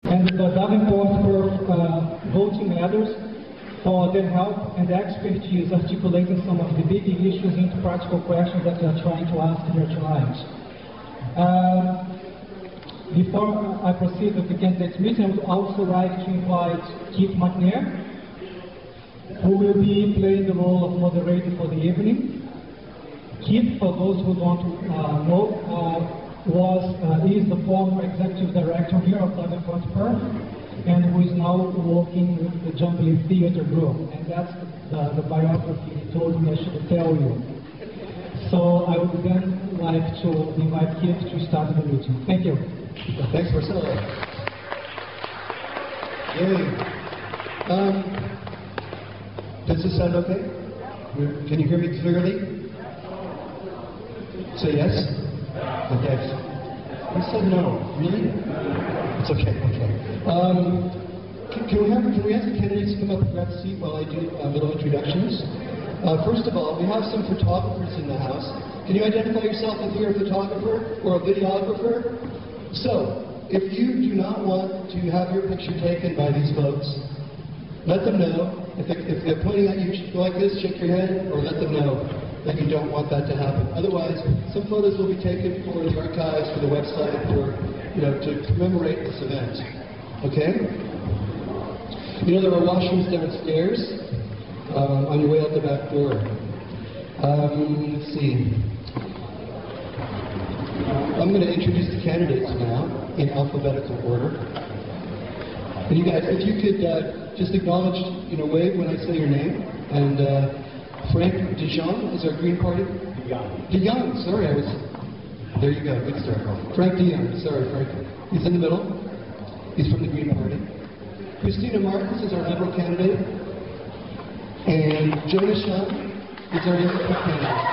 and the Davenport-Perth voting matters for their help and expertise articulating some of the big issues into practical questions that we are trying to ask here tonight. Before I proceed with the candidates meeting, I would also like to invite Keith McNair, who will be playing the role of moderator for the evening. Keith, for those who don't know, is the former executive director here of Davenport-Perth, and who is now working with the Jumbly Theatre Group. And that's the biography he told me I should tell you. So I would then like to invite Keith to start the meeting. Thank you. Thanks, Marcelo. Yay. Does this sound okay? Can you hear me clearly? Say yes? Okay. You said no. Really? It's okay. Okay. Can we ask the candidates to come up and grab a seat while I do little introductions? First of all, we have some photographers in the house. Can you identify yourself if you're a photographer or a videographer? So, if you do not want to have your picture taken by these folks, let them know. If they're pointing at you, go like this, shake your head, or let them know that you don't want that to happen. Otherwise, some photos will be taken for the archives, for the website, for, to commemorate this event. Okay? There are washrooms downstairs on your way out the back door. Let's see. I'm going to introduce the candidates now in alphabetical order. And you guys, if you could just acknowledge, wave when I say your name. And Frank Dijon is our Green Party. Dijon, sorry, there you go, good start. Frank Dijon, sorry, Frank. He's in the middle. He's from the Green Party. Christina Martins is our Liberal candidate. And Jonas Shum is our Independent candidate.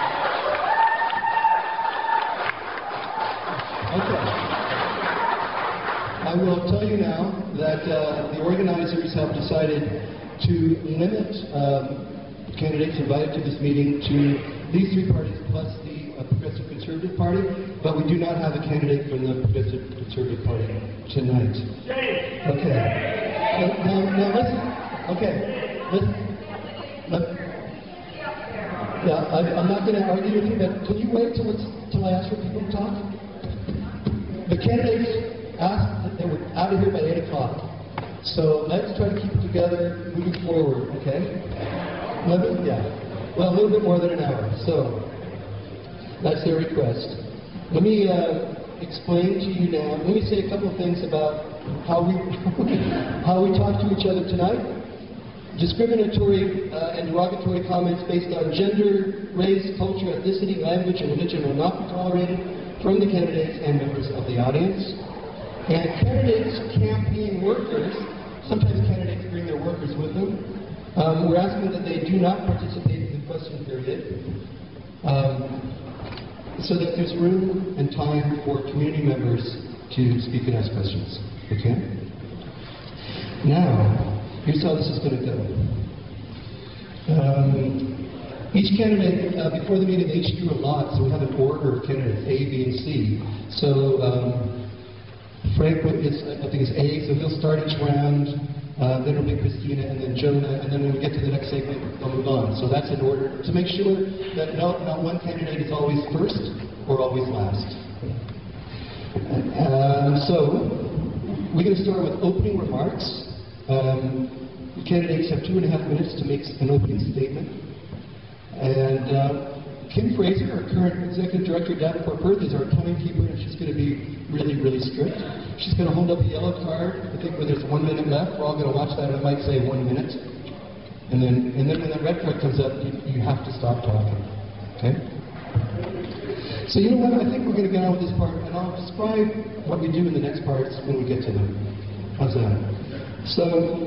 Okay. I will tell you now that the organizers have decided to limit candidates invited to this meeting to these three parties plus the Progressive Conservative Party, but we do not have a candidate from the Progressive Conservative Party tonight. Okay. Now listen. Okay. Listen. Yeah, I'm not going to argue with you, but can you wait till I ask for people to talk? The candidates asked that they were out of here by 8 o'clock. So let's try to keep it together moving forward, okay? Well, a little bit more than an hour. So that's their request. Let me explain to you now. Let me say a couple of things about how we talk to each other tonight. Discriminatory and derogatory comments based on gender, race, culture, ethnicity, language, and religion will not be tolerated from the candidates and members of the audience. And candidates, campaign workers, sometimes candidates bring their workers with them. We're asking that they do not participate in the question period so that there's room and time for community members to speak and ask questions. Okay? Now, here's how this is going to go. Each candidate, before the meeting, they each drew a lot, so we have an order of candidates, A, B, and C. So Frank is, I think, is A, so he'll start each round, then it'll be Christina, and then Jonah, and then when we get to the next segment, they'll move on. So that's in order to make sure that not one candidate is always first or always last. So we're going to start with opening remarks. The candidates have 2.5 minutes to make an opening statement. And Kim Fraser, our current Executive Director of Davenport-Perth, is our timekeeper, and she's going to be really, really strict. She's going to hold up a yellow card. I think when there's 1 minute left, we're all going to watch that. It might say 1 minute. And then when that red card comes up, you have to stop talking. Okay? So you know what? I think we're going to get on with this part, and I'll describe what we do in the next parts when we get to them. How's that? So,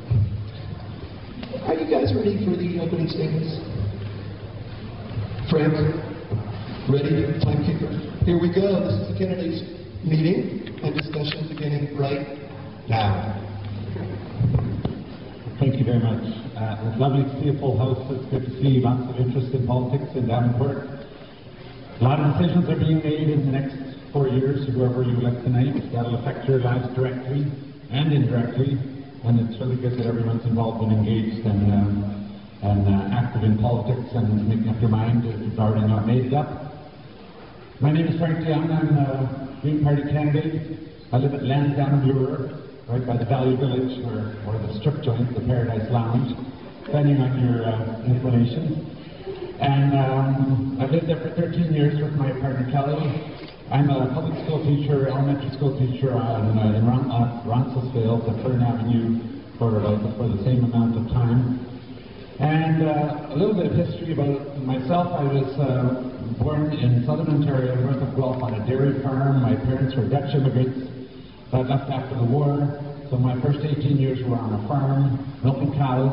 are you guys ready for the opening statements? Frank, ready, timekeeper? Here we go. This is the candidates' meeting and discussion beginning right now. Thank you very much. It's lovely to see a full house. It's good to see lots of interest in politics in Davenport. A lot of decisions are being made in the next 4 years, whoever you elect tonight. That'll affect your lives directly. and indirectly, and it's really good that everyone's involved and engaged and active in politics and making up your mind if you've already not made it up. My name is Frank Young. I'm a Green Party candidate. I live at Lansdowne, right by the Valley Village, or the strip joint, the Paradise Lounge, depending on your inclination. And I've lived there for 13 years with my partner Kelly. I'm a public school teacher, elementary school teacher in Roncesvalles, the Fern Avenue border for the same amount of time. And a little bit of history about myself. I was born in southern Ontario, north of Guelph, on a dairy farm. My parents were Dutch immigrants that left after the war. So my first 18 years were on a farm, milking cows.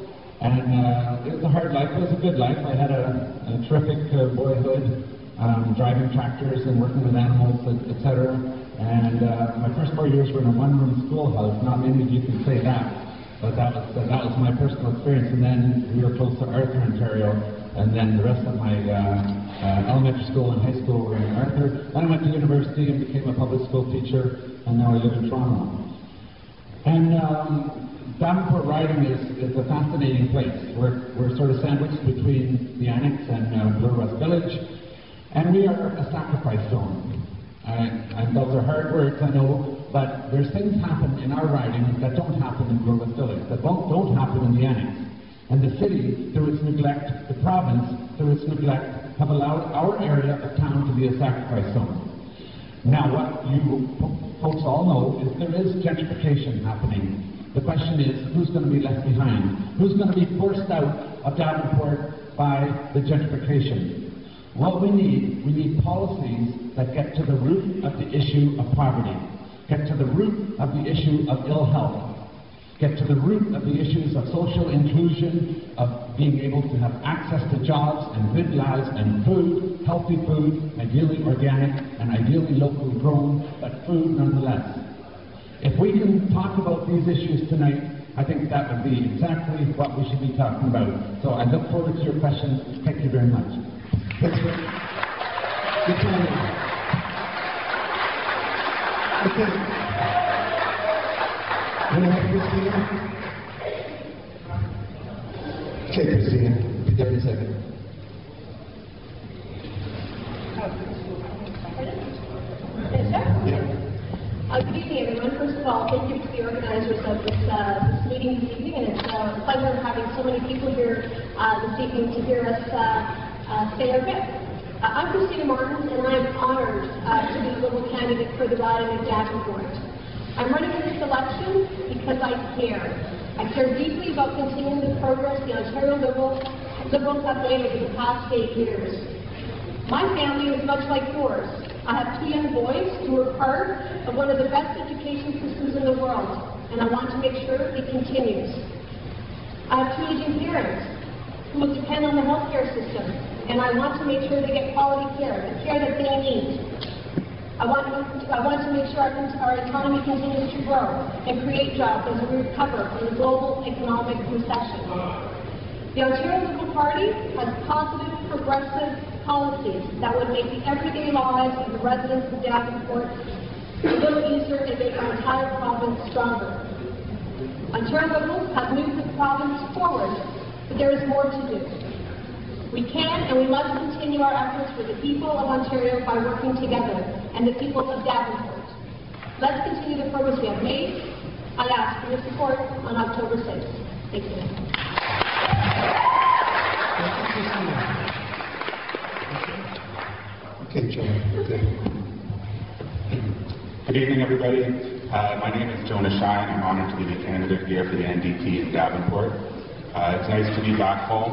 And it was a hard life. It was a good life. I had a terrific boyhood, driving tractors and working with animals, etc. And my first 4 years were in a one-room schoolhouse. Not many of you can say that. But that was my personal experience, and then we were close to Arthur, Ontario, and then the rest of my elementary school and high school were in Arthur. Then I went to university and became a public school teacher, and now I live in Toronto. And Davenport riding is a fascinating place. We're sort of sandwiched between the Annex and Bloor West Village, and we are a sacrifice zone. And those are hard words, I know, but there's things happen in our riding that don't happen in Bloor West Village, that don't happen in the Annex. And the city, through its neglect, the province, through its neglect, have allowed our area of town to be a sacrifice zone. Now, what you folks all know is there is gentrification happening. The question is, who's going to be left behind? Who's going to be forced out of Davenport by the gentrification? What we need policies that get to the root of the issue of poverty, get to the root of the issue of ill health, get to the root of the issues of social inclusion, of being able to have access to jobs and good lives and food, healthy food, ideally organic and ideally locally grown, but food nonetheless. If we can talk about these issues tonight, I think that would be exactly what we should be talking about. So I look forward to your questions. Thank you very much. Thanks, Rick. Good timing. Okay. Want to have Christina? Okay, Christina. Be there in a second. Yeah. Good evening, everyone. First of all, thank you to the organizers of this meeting this evening, and it's a pleasure having so many people here this evening to hear us say our bit. I'm Christina Martins, and I'm honored to be the Liberal candidate for the riding of Davenport. I'm running in this election because I care. I care deeply about continuing the progress the Ontario Liberals have made over the past 8 years. My family is much like yours. I have 2 young boys who are part of one of the best education systems in the world, and I want to make sure it continues. I have 2 aging parents who will depend on the healthcare system, and I want to make sure they get quality care, the care that they need. I want to make sure our economy continues to grow and create jobs as we recover from the global economic recession. The Ontario Liberal Party has positive, progressive policies that would make the everyday lives of the residents of Davenport a little easier and make our entire province stronger. Ontario Liberals have moved the province forward, but there is more to do. We can and we must continue our efforts for the people of Ontario by working together, and the people of Davenport. Let's continue the progress we have made. I ask for your support on October 6th. Thank you. Okay, Joe. Good evening, everybody. My name is Jonah Shine. I'm honored to be the candidate here for the NDP in Davenport. It's nice to be back home.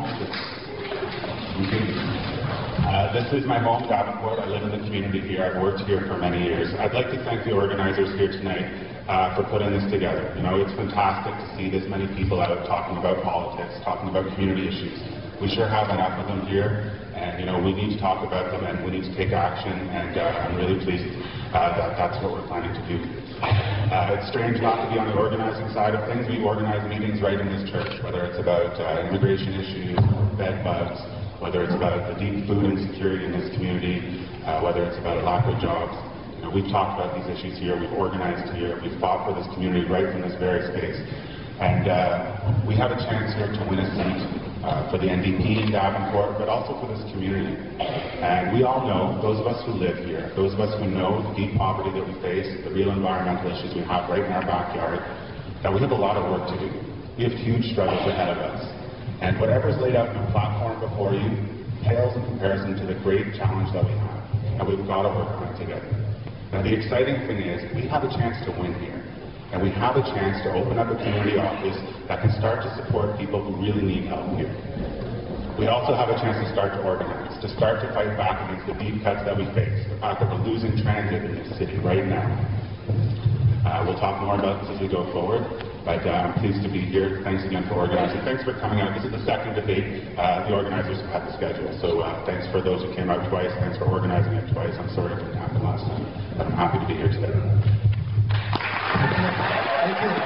This is my home, Davenport. I live in the community here. I've worked here for many years. I'd like to thank the organizers here tonight for putting this together. You know, it's fantastic to see this many people out talking about politics, talking about community issues. We sure have enough of them here, and you know, we need to talk about them and we need to take action, and I'm really pleased that that's what we're planning to do. It's strange not to be on the organizing side of things. We organize meetings right in this church, whether it's about immigration issues, bed bugs, whether it's about the deep food insecurity in this community, whether it's about lack of jobs. You we've talked about these issues here, we've organized here, we've fought for this community right from this very space. And we have a chance here to win a seat for the NDP in Davenport, but also for this community. And we all know, those of us who live here, those of us who know the deep poverty that we face, the real environmental issues we have right in our backyard, that we have a lot of work to do. We have huge struggles ahead of us. And whatever's laid out in the platform before you pales in comparison to the great challenge that we have. And we've got to work on it together. Now the exciting thing is, we have a chance to win here. And we have a chance to open up a community office that can start to support people who really need help here. We also have a chance to start to organize, to start to fight back against the deep cuts that we face, the fact that we're losing transit in this city right now. We'll talk more about this as we go forward, but I'm pleased to be here. Thanks again for organizing. Thanks for coming out. This is the second debate the organizers have had to schedule, so thanks for those who came out twice. Thanks for organizing it twice. I'm sorry it didn't happen last time, but I'm happy to be here today. Thank you.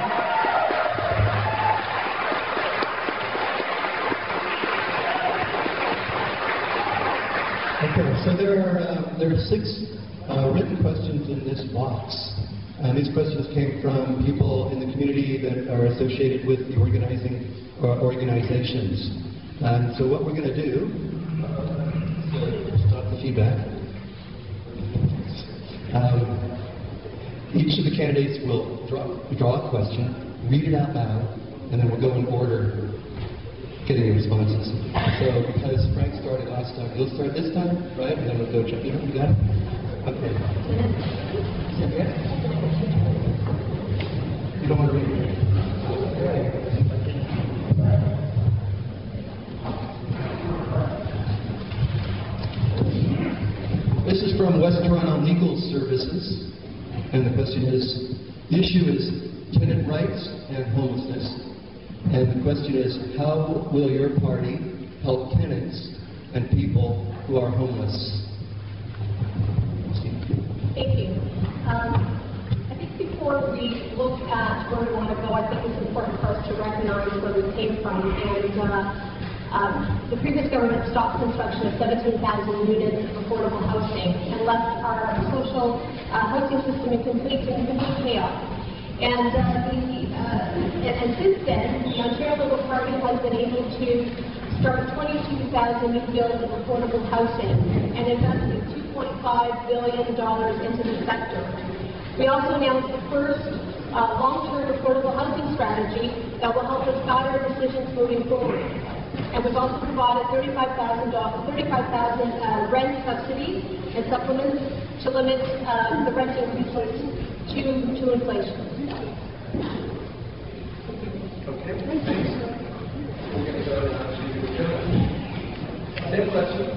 Okay, so there are 6 written questions in this box. And these questions came from people in the community that are associated with the organizations. And so what we're going to do, stop the feedback. Each of the candidates will draw a question, read it out loud, and then we'll go in order getting the responses. So because Frank started last time, you'll start this time, right? And then we'll go jump. You got it? Okay. You don't want to read it? This is from West Toronto Legal Services. And the question is, the issue is tenant rights and homelessness. And the question is, how will your party help tenants and people who are homeless? Thank you. I think before we look at where we want to go, I think it's important for us to recognize where we came from. And the previous government stopped construction of 17,000 units of affordable housing and left our social housing system in complete chaos. And since then, the Ontario Liberal Party has been able to start 22,000 new builds of affordable housing and invested $2.5 billion into the sector. We also announced the first long-term affordable housing strategy that will help us guide our decisions moving forward. And we've also provided $35,000 rent subsidies and supplements to limit the rent increases to inflation. Okay, thanks. Any questions?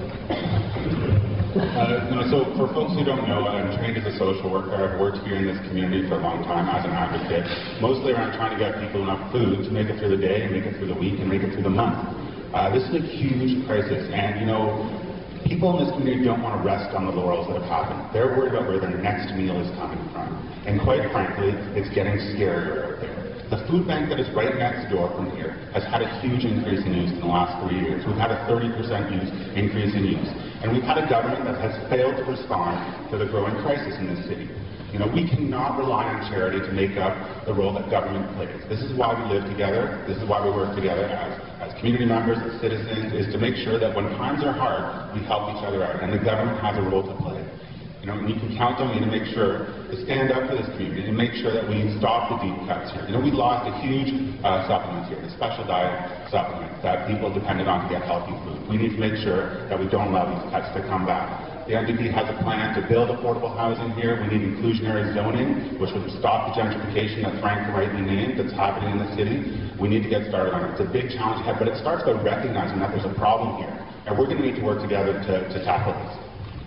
So for folks who don't know, I'm trained as a social worker. I've worked here in this community for a long time as an advocate, mostly around trying to get people enough food to make it through the day and make it through the week and make it through the month. This is a huge crisis, and people in this community don't want to rest on the laurels that have happened. They're worried about where their next meal is coming from. And quite frankly, it's getting scarier out there. The food bank that is right next door from here has had a huge increase in use in the last 3 years. We've had a 30% increase in use. And we've had a government that has failed to respond to the growing crisis in this city. We cannot rely on charity to make up the role that government plays. This is why we live together. This is why we work together as community members, as citizens, is to make sure that when times are hard, we help each other out. And the government has a role to play. And you can count on me to make sure to stand up for this community and make sure that we stop the deep cuts here. We lost a huge supplement here, the special diet supplement that people depended on to get healthy food. We need to make sure that we don't allow these cuts to come back. The NDP has a plan to build affordable housing here. We need inclusionary zoning, which would stop the gentrification that Frank rightly named that's happening in the city. We need to get started on it. It's a big challenge ahead, but it starts by recognizing that there's a problem here. And we're going to need to work together to tackle this.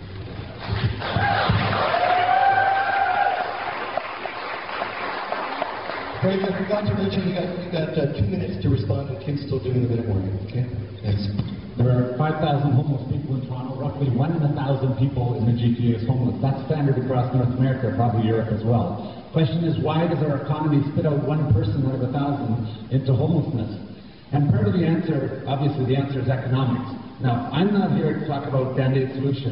Frank, I forgot to mention you got 2 minutes to respond, and Kim's still doing the minute warning. Okay? Thanks. There are 5,000 homeless people in Toronto. Roughly 1 in 1,000 people in the GTA is homeless. That's standard across North America, probably Europe as well. Question is, why does our economy spit out 1 person out of 1,000 into homelessness? And part of the answer, obviously the answer is economics. Now, I'm not here to talk about band-aid solution.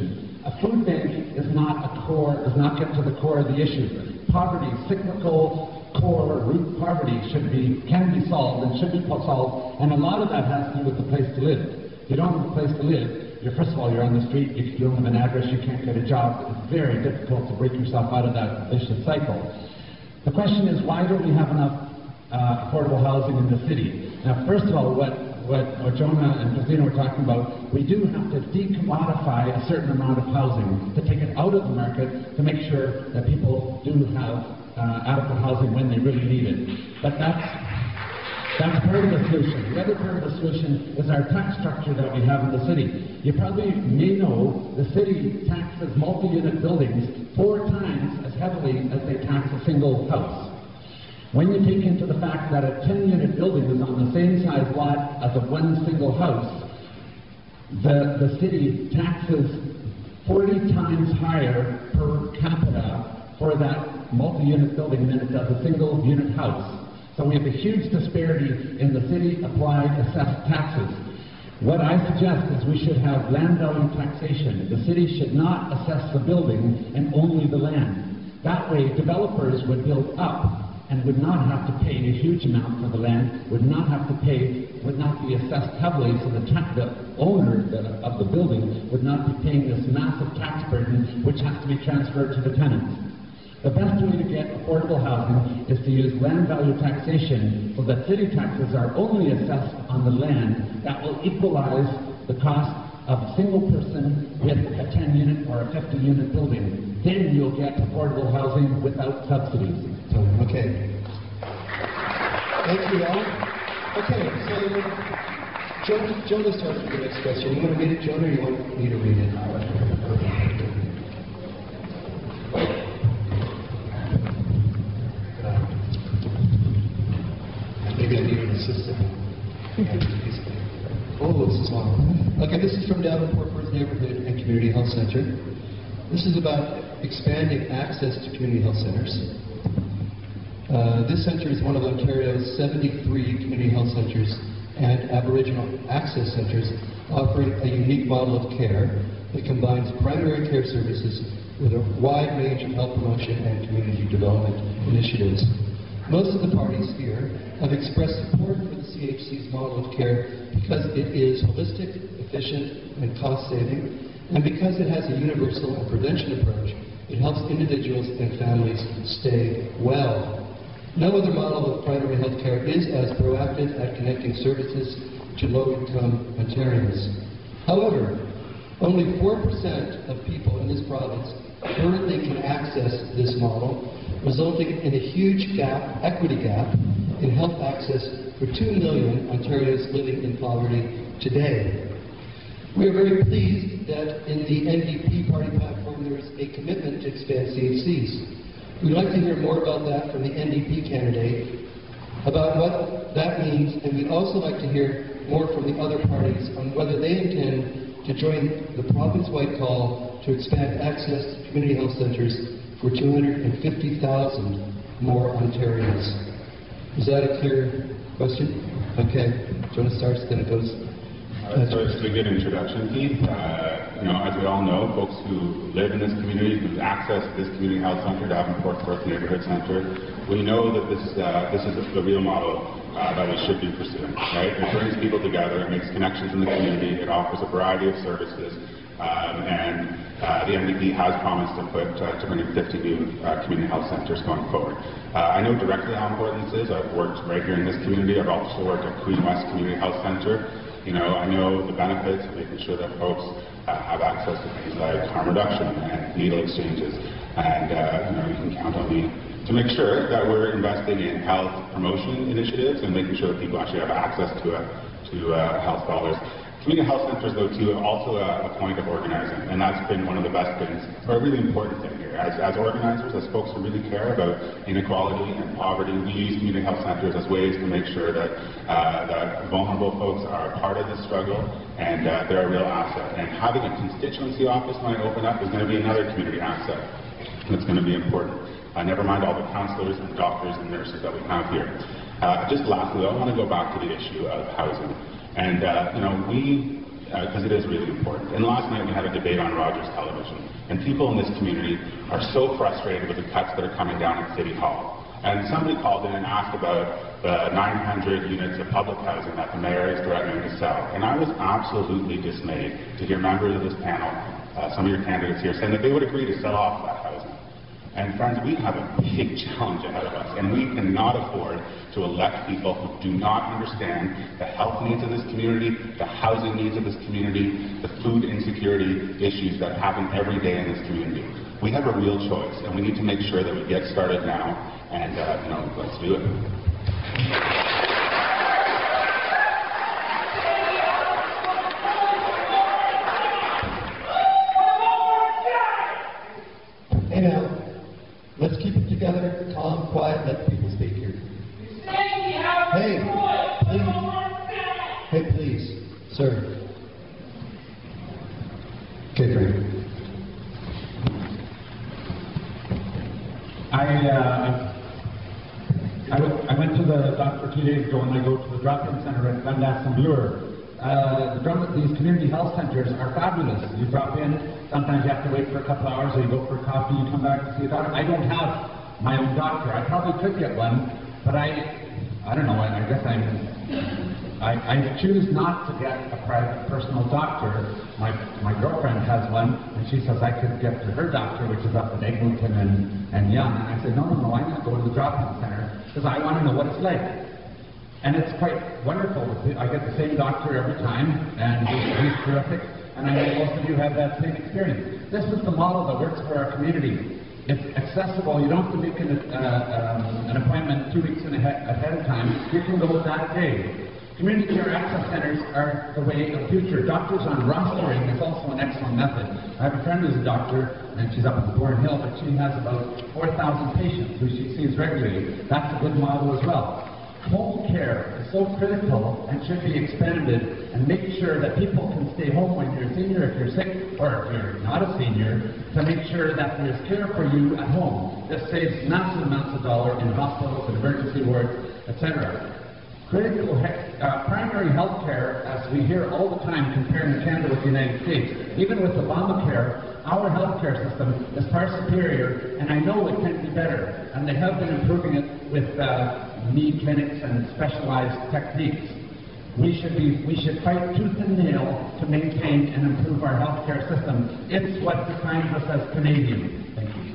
a food bank is not does not get to the core of the issue. Poverty, cyclical core root poverty can be solved and should be solved, and a lot of that has to do with the place to live. If you don't have a place to live, first of all, you're on the street, if you don't have an address, you can't get a job. It's very difficult to break yourself out of that vicious cycle. The question is, why don't we have enough affordable housing in the city? Now, first of all, what Jonah and Christina were talking about, we do have to decommodify a certain amount of housing to take it out of the market to make sure that people do have adequate housing when they really need it. But that's part of the solution. The other part of the solution is our tax structure that we have in the city. You probably may know the city taxes multi-unit buildings 4 times as heavily as they tax a single house. When you take into the fact that a 10-unit building is on the same size lot as a one single house, the city taxes 40 times higher per capita for that multi-unit building than it does a single unit house. So we have a huge disparity in the city applied assessed taxes. What I suggest is we should have land value taxation. The city should not assess the building and only the land. That way developers would build up and would not have to pay a huge amount for the land, would not be assessed heavily, so the owner of the building would not be paying this massive tax burden which has to be transferred to the tenants. The best way to get affordable housing is to use land value taxation so that city taxes are only assessed on the land. That will equalize the cost of a single person with a 10-unit or a 50-unit building. Then you'll get affordable housing without subsidies. Okay. Thank you all. Okay, so Jonah starts with the next question. You want to read it, Jonah, or you want me to read it? Maybe I need an assistant. Oh, this is long. Okay, this is from Davenport-Perth Neighbourhood and Community Health Centre. This is about expanding access to community health centres. This centre is one of Ontario's 73 community health centres and Aboriginal access centres offering a unique model of care that combines primary care services with a wide range of health promotion and community development initiatives. Most of the parties here have expressed support for the CHC's model of care because it is holistic, efficient, and cost-saving, and because it has a universal and prevention approach. It helps individuals and families stay well. No other model of primary health care is as proactive at connecting services to low-income Ontarians. However, only 4% of people in this province currently can access this model, resulting in a huge equity gap in health access for 2 million Ontarians living in poverty today. We are very pleased that in the NDP party platform there is a commitment to expand CHCs. We'd like to hear more about that from the NDP candidate, about what that means, and we'd also like to hear more from the other parties on whether they intend to join the province-wide call to expand access to community health centres for 250,000 more Ontarians. Is that a clear question? Okay, Jonah starts, then it goes. So it's a good introduction, Keith. As we all know, folks who live in this community, who access this community health centre, Davenport-Perth Neighbourhood Centre, we know that this is the real model that we should be pursuing, right? It brings people together, it makes connections in the community, it offers a variety of services, and the NDP has promised to bring in 50 new community health centres going forward. I know directly how important this is. I've worked right here in this community. I've also worked at Queen West Community Health Centre. I know the benefits of making sure that folks have access to things like harm reduction and needle exchanges, and you can count on me to make sure that we're investing in health promotion initiatives and making sure that people actually have access to health dollars. Community health centres, though, too, are also a point of organizing, and that's been one of the best things, or a really important thing here. As organizers, as folks who really care about inequality and poverty, we use community health centres as ways to make sure that vulnerable folks are a part of this struggle, and they're a real asset. And having a constituency office when I open up is going to be another community asset that's going to be important. Never mind all the counsellors and doctors and nurses that we have here. Just lastly, I want to go back to the issue of housing. And, we because it is really important. And last night we had a debate on Rogers Television, and people in this community are so frustrated with the cuts that are coming down at City Hall. And somebody called in and asked about the 900 units of public housing that the mayor is threatening to sell. And I was absolutely dismayed to hear members of this panel, some of your candidates here, saying that they would agree to sell off that housing. And friends, we have a big challenge ahead of us, and we cannot afford to elect people who do not understand the health needs of this community, the housing needs of this community, the food insecurity issues that happen every day in this community. We have a real choice, and we need to make sure that we get started now, and let's do it. Hey now, let's keep it together, calm, quiet, let people speak here. Hey, please. Hey, please, sir. Okay, Frank. I went to the doctor 2 days ago, and I go to the drop-in center at Dundas and Bloor. These community health centers are fabulous. You drop in, sometimes you have to wait for a couple hours, or you go for a coffee, you come back to see a doctor. I don't have my own doctor. I probably could get one, but I don't know, I guess I choose not to get a private personal doctor. My girlfriend has one, and she says I could get to her doctor, which is up in Eglinton and Young. And I said, no, I need to go to the drop-in center, because I want to know what it's like. And it's quite wonderful. I get the same doctor every time, and he's terrific. And I know most of you have that same experience. This is the model that works for our community. It's accessible. You don't have to make an appointment 2 weeks ahead of time. You can go that day. Community care access centers are the way of the future. Doctors on rostering is also an excellent method. I have a friend who's a doctor, and she's up in the Bourne Hill, but she has about 4,000 patients who she sees regularly. That's a good model as well. Home care is so critical and should be expanded, and make sure that people can stay home when you're a senior, if you're sick, or if you're not a senior, to make sure that there's care for you at home. This saves massive amounts of dollars in hospitals and emergency wards, etc. Critical primary health care, as we hear all the time comparing Canada with the United States, even with Obamacare, our health care system is far superior, and I know it can be better, and they have been improving it with knee clinics and specialized techniques. We should fight tooth and nail to maintain and improve our health care system. It's what defines us as Canadians. Thank you.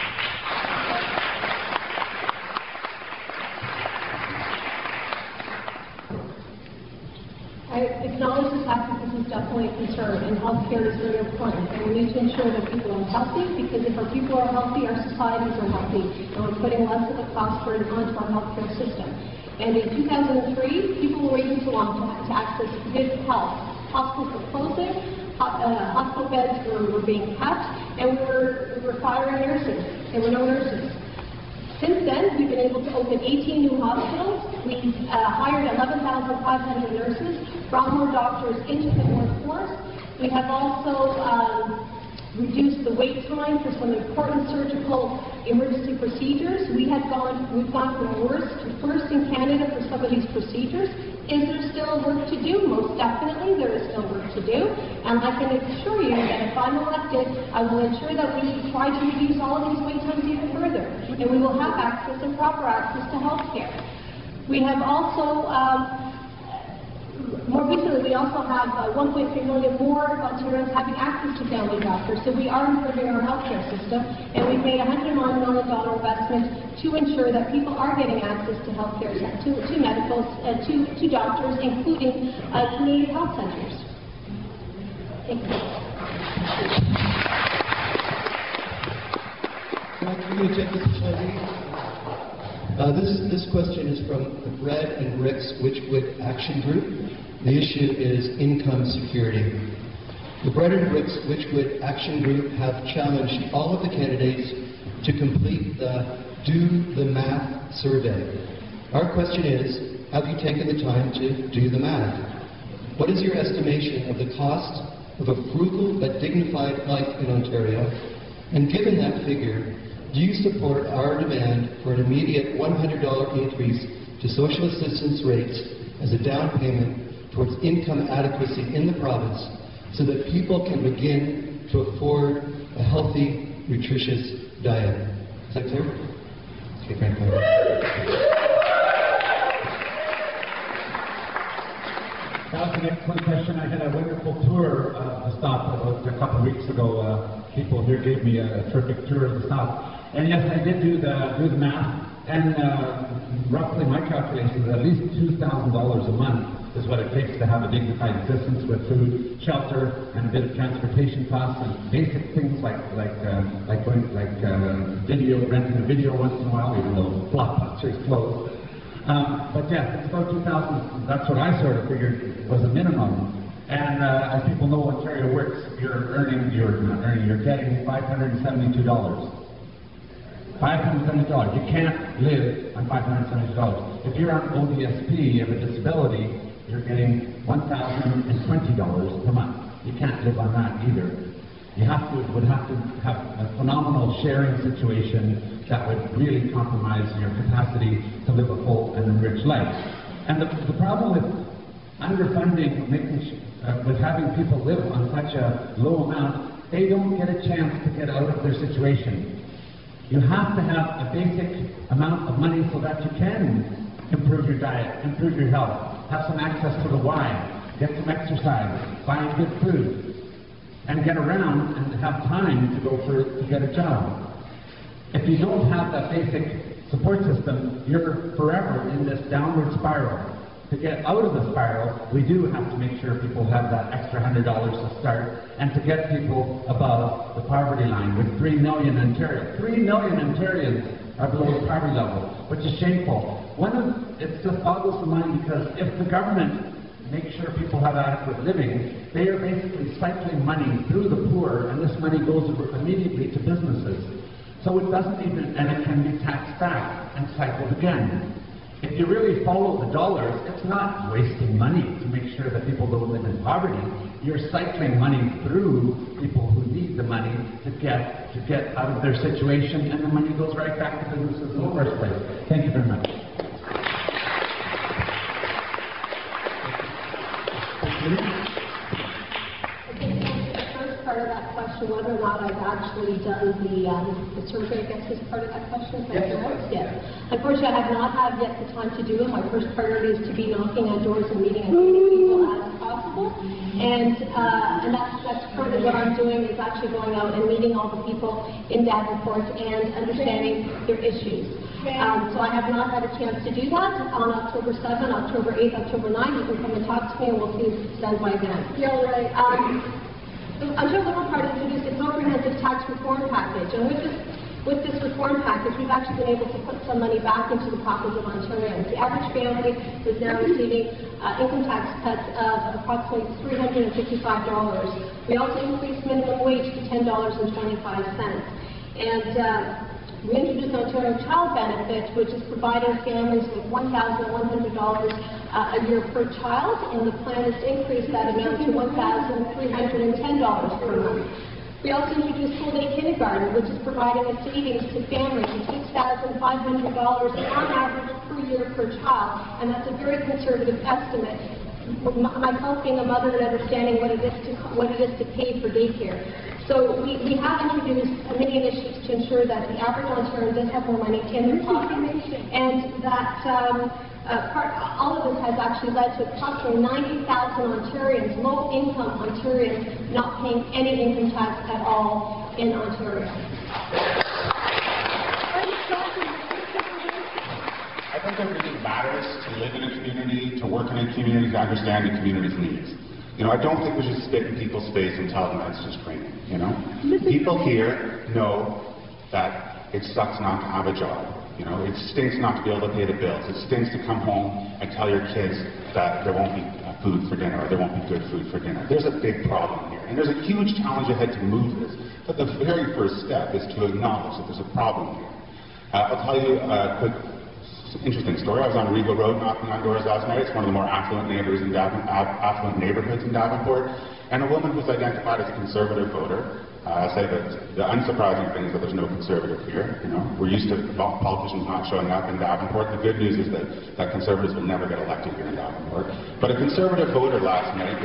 I acknowledge the fact that this is definitely a concern, and healthcare is very important. And we need to ensure that people are healthy, because if our people are healthy, our societies are healthy, and we're putting less of a cost burden onto our healthcare system. And in 2003, people were waiting too long to access good health. Hospitals were closing, hospital beds were being cut, and we were firing nurses. There were no nurses. Since then, we've been able to open 18 new hospitals. We've hired 11,500 nurses, brought more doctors into the workforce. We have also reduced the wait time for some important surgical emergency procedures. We've gone from worst to first in Canada for some of these procedures. Is there still work to do? Most definitely, there is still work to do. And I can assure you that if I'm elected, I will ensure that we try to reduce all of these wait times even further. And we will have access and proper access to health care. We have also, more recently, we also have 1.3 million more Ontarians having access to family doctors. So we are improving our healthcare system, and we've made a $109 million investment to ensure that people are getting access to healthcare, to medicals, to doctors, including community health centers. Thank you. I'm going to take this this question is from the Bread and Bricks Witchwood Action Group. The issue is income security. The Bread and Bricks Witchwood Action Group have challenged all of the candidates to complete the Do the Math survey. Our question is, have you taken the time to do the math? What is your estimation of the cost of a frugal but dignified life in Ontario? And given that figure, do you support our demand for an immediate $100 increase to social assistance rates as a down payment towards income adequacy in the province so that people can begin to afford a healthy, nutritious diet. Is that clear? Okay, Frank. That was an excellent question. I had a wonderful tour of the stop about a couple of weeks ago. People here gave me a terrific tour of the stop. And yes, I did do the math. And roughly my calculation is at least $2,000 a month is what it takes to have a dignified existence with food, shelter, and a bit of transportation costs and basic things like video, renting a video once in a while, even though Blockbuster's closed. But yes, it's about 2,000. That's what I sort of figured was a minimum. And as people know, Ontario works. You're getting $572. $570. You can't live on $570. If you're on ODSP, you have a disability, you're getting $1,020 per month. You can't live on that either. You would have to have a phenomenal sharing situation that would really compromise your capacity to live a full and enriched life. And the problem with underfunding, with having people live on such a low amount, they don't get a chance to get out of their situation. You have to have a basic amount of money so that you can improve your diet, improve your health, have some access to the wine, get some exercise, buy good food, and get around and have time to get a job. If you don't have that basic support system, you're forever in this downward spiral. To get out of the spiral, we do have to make sure people have that extra $100 to start, and to get people above the poverty line, with 3 million Ontarians. 3 million Ontarians are below the poverty level, which is shameful. It just boggles the mind, because if the government makes sure people have adequate living, they are basically cycling money through the poor, and this money goes immediately to businesses. So it doesn't even, and it can be taxed back and cycled again. If you really follow the dollars, it's not wasting money to make sure that people don't live in poverty. You're cycling money through people who need the money to get out of their situation, and the money goes right back to businesses in the first place. Thank you very much. Part of that question, whether or not I've actually done the survey, I guess is part of that question. Yes. Unfortunately, I have not had yet the time to do it. My first priority is to be knocking on doors and meeting as many people as possible. And that's part of what I'm doing, is actually going out and meeting all the people in Davenport and understanding their issues. So I have not had a chance to do that. On October 7th, October 8th, October 9th, you can come and talk to me, and we'll see if it's done by then. Yeah, right. Ontario Liberal Party introduced a comprehensive tax reform package, and with this reform package, we've actually been able to put some money back into the pockets of Ontarians. The average family is now receiving income tax cuts of approximately $355. We also increased minimum wage to $10.25. And we introduced Ontario Child Benefit, which is providing families with $1,100 a year per child, and the plan is to increase that amount to $1,310 per month. We also introduced full-day kindergarten, which is providing a savings to families of $6,500 on average per year per child, and that's a very conservative estimate. Myself being a mother and understanding what it is to pay for daycare. So we have introduced many initiatives to ensure that the average Ontarian does have more money in their pocket, and that all of this has actually led to approximately 90,000 Ontarians, low-income Ontarians, not paying any income tax at all in Ontario. I think it really matters to live in a community, to work in a community, to understand the community's needs. You know, I don't think we should spit in people's face and tell them that's just cream, you know? People here know that it sucks not to have a job. You know, it stinks not to be able to pay the bills. It stinks to come home and tell your kids that there won't be food for dinner, or there won't be good food for dinner. There's a big problem here, and there's a huge challenge ahead to move this. But the very first step is to acknowledge that there's a problem here. I'll tell you a quick interesting story. I was on Regal Road knocking on doors last night. It's one of the more affluent neighborhoods in Davenport, and a woman who's identified as a conservative voter I'll say that the unsurprising thing is that there's no conservative here. You know, we're used to politicians not showing up in Davenport. The good news is that conservatives will never get elected here in Davenport. But a conservative voter last night,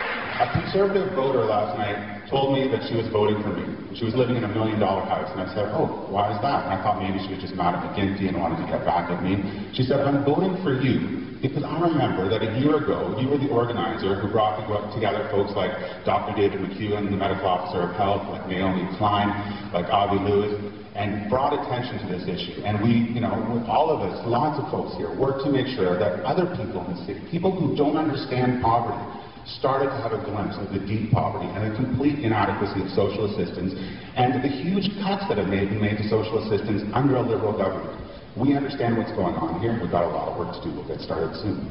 told me that she was voting for me. She was living in $1 million house, and I said, "Oh, why is that?" And I thought maybe she was just mad at McGuinty and wanted to get back at me. She said, "I'm voting for you because I remember that a year ago, you were the organizer who brought together folks like Dr. David McEwen, the medical officer of health, like Naomi Klein, like Avi Lewis, and brought attention to this issue. And we, you know, with all of us, lots of folks here, worked to make sure that other people in the city, people who don't understand poverty, started to have a glimpse of the deep poverty and the complete inadequacy of social assistance and the huge cuts that have been made to social assistance under a Liberal government. We understand what's going on here. We've got a lot of work to do. We'll get started soon."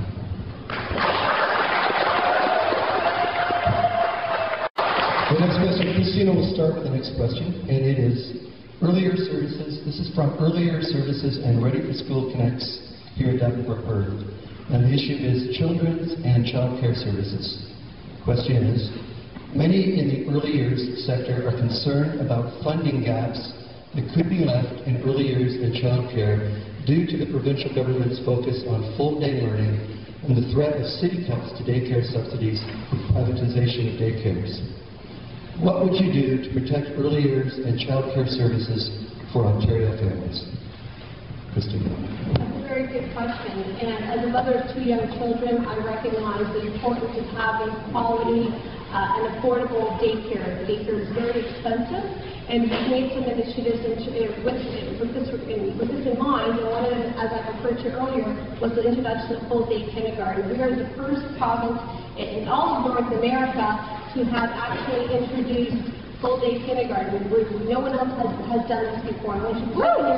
The next question, Christina will start with the next question, and it is earlier services. This is from Earlier Services and Ready for School Connects here at Davenport-Perth. And the issue is children's and child care services. Question is, many in the early years sector are concerned about funding gaps that could be left in early years in child care due to the provincial government's focus on full-day learning and the threat of city cuts to daycare subsidies with privatization of daycares. What would you do to protect early years and child care services for Ontario families? Christina. That's a very good question. And as a mother of 2 young children, I recognize the importance of having quality and affordable daycare. Daycare is very expensive, and we've made some initiatives with this in mind. And one of them, as I referred to earlier, was the introduction of full-day kindergarten. We are the first province in all of North America to have actually introduced full-day kindergarten. No one else has done this before. And we should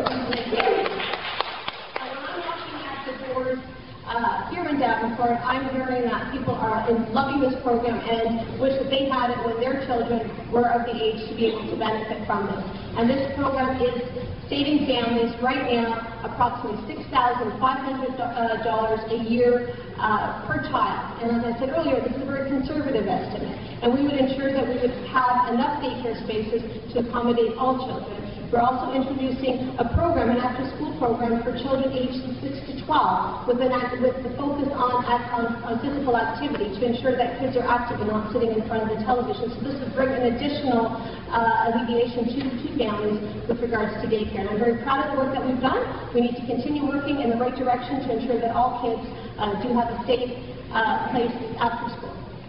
here in Davenport, I'm hearing that people are loving this program and wish that they had it when their children were of the age to be able to benefit from this. And this program is saving families right now approximately $6,500 a year per child. And as I said earlier, this is a very conservative estimate. And we would ensure that we would have enough daycare spaces to accommodate all children. We're also introducing a program, an after-school program for children aged 6 to 12 with the focus on physical activity to ensure that kids are active and not sitting in front of the television. So this would bring an additional alleviation to families with regards to daycare. And I'm very proud of the work that we've done. We need to continue working in the right direction to ensure that all kids do have a safe place after school.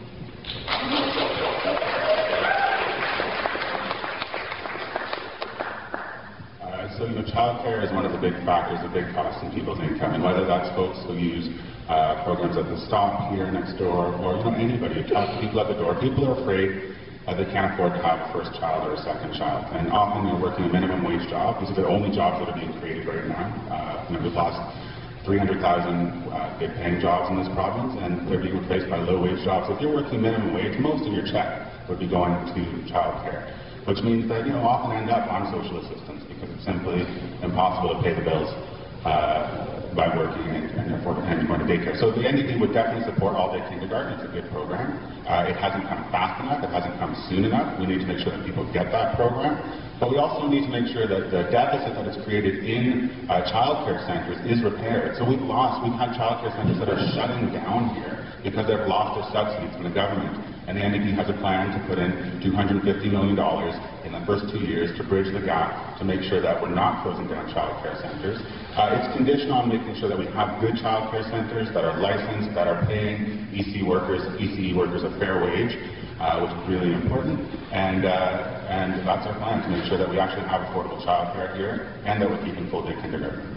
So, you know, childcare is one of the big factors, the big costs in people's income, and whether that's folks who use programs at the stop here next door, or, you know, anybody. You talk to people at the door. People are afraid they can't afford to have a first child or a second child, and often they're working a minimum wage job. These are the only jobs that are being created right now. You know, we've lost 300,000 good-paying jobs in this province, and they're being replaced by low-wage jobs. If you're working minimum wage, most of your check would be going to childcare, which means that, you know, often end up on social assistance because it's simply impossible to pay the bills by working and therefore going to daycare. So the NDP would definitely support all-day kindergarten. It's a good program. It hasn't come fast enough. It hasn't come soon enough. We need to make sure that people get that program. But we also need to make sure that the deficit that is created in child care centres is repaired. So we've had child care centres that are shutting down here because they've lost their subsidies from the government. And the NDP has a plan to put in $250 million in the first 2 years to bridge the gap to make sure that we're not closing down child care centres. It's conditional on making sure that we have good child care centres that are licensed, that are paying ECE workers a fair wage, which is really important. And that's our plan, to make sure that we actually have affordable child care here and that we're keeping full-day kindergarten.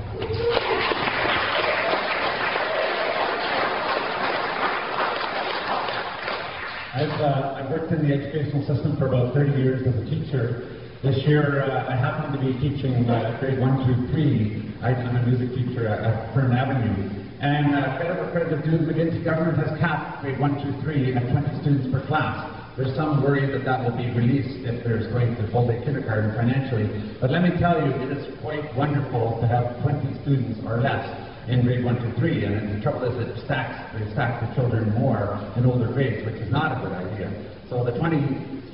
I've worked in the educational system for about 30 years as a teacher. This year, I happen to be teaching grade 1 through 3. I'm a music teacher at Fern Avenue. And credit where credit is due, the McGuinty government has capped grade 1 through 3 at 20 students per class. There's some worry that will be released if there's going to full-day kindergarten financially. But let me tell you, it is quite wonderful to have 20 students or less in grade 1 to 3, and the trouble is it stacks the children more in older grades, which is not a good idea. So the 20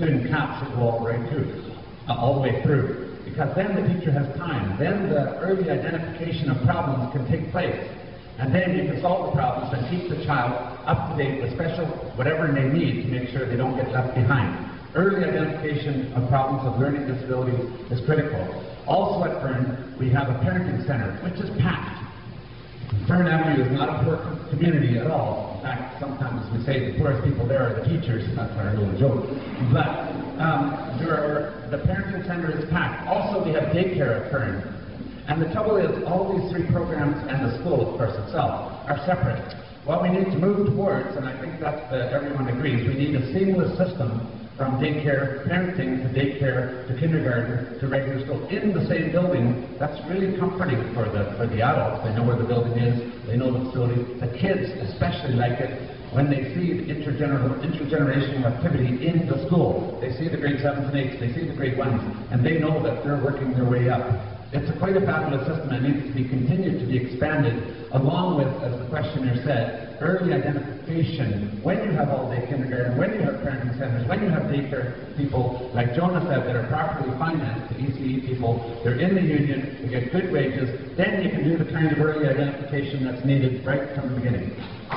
student cap should go all the way through, because then the teacher has time. Then the early identification of problems can take place. And then you can solve the problems and keep the child up to date with special whatever they need to make sure they don't get left behind. Early identification of problems of learning disabilities is critical. Also at Fern, we have a parenting center, which is packed. Fern Avenue is not a poor community at all. In fact, sometimes we say the poorest people there are the teachers. That's our little joke. But the parenting center is packed. Also, we have daycare at Fern. And the trouble is, all these three programs and the school, of course, itself, are separate. What we need to move towards, and I think that's everyone agrees, we need a seamless system from daycare, parenting, to daycare, to kindergarten, to regular school, in the same building. That's really comforting for the adults. They know where the building is, they know the facility. The kids especially like it when they see the intergenerational activity in the school. They see the grade 7s and 8s, they see the grade 1s, and they know that they're working their way up. It's quite a fabulous system and needs to be continued to be expanded, along with, as the questioner said, early identification. When you have all-day kindergarten, when you have parenting centers, when you have daycare people, like Jonah said, that are properly financed, the ECE people, they're in the union, they get good wages, then you can do the kind of early identification that's needed right from the beginning.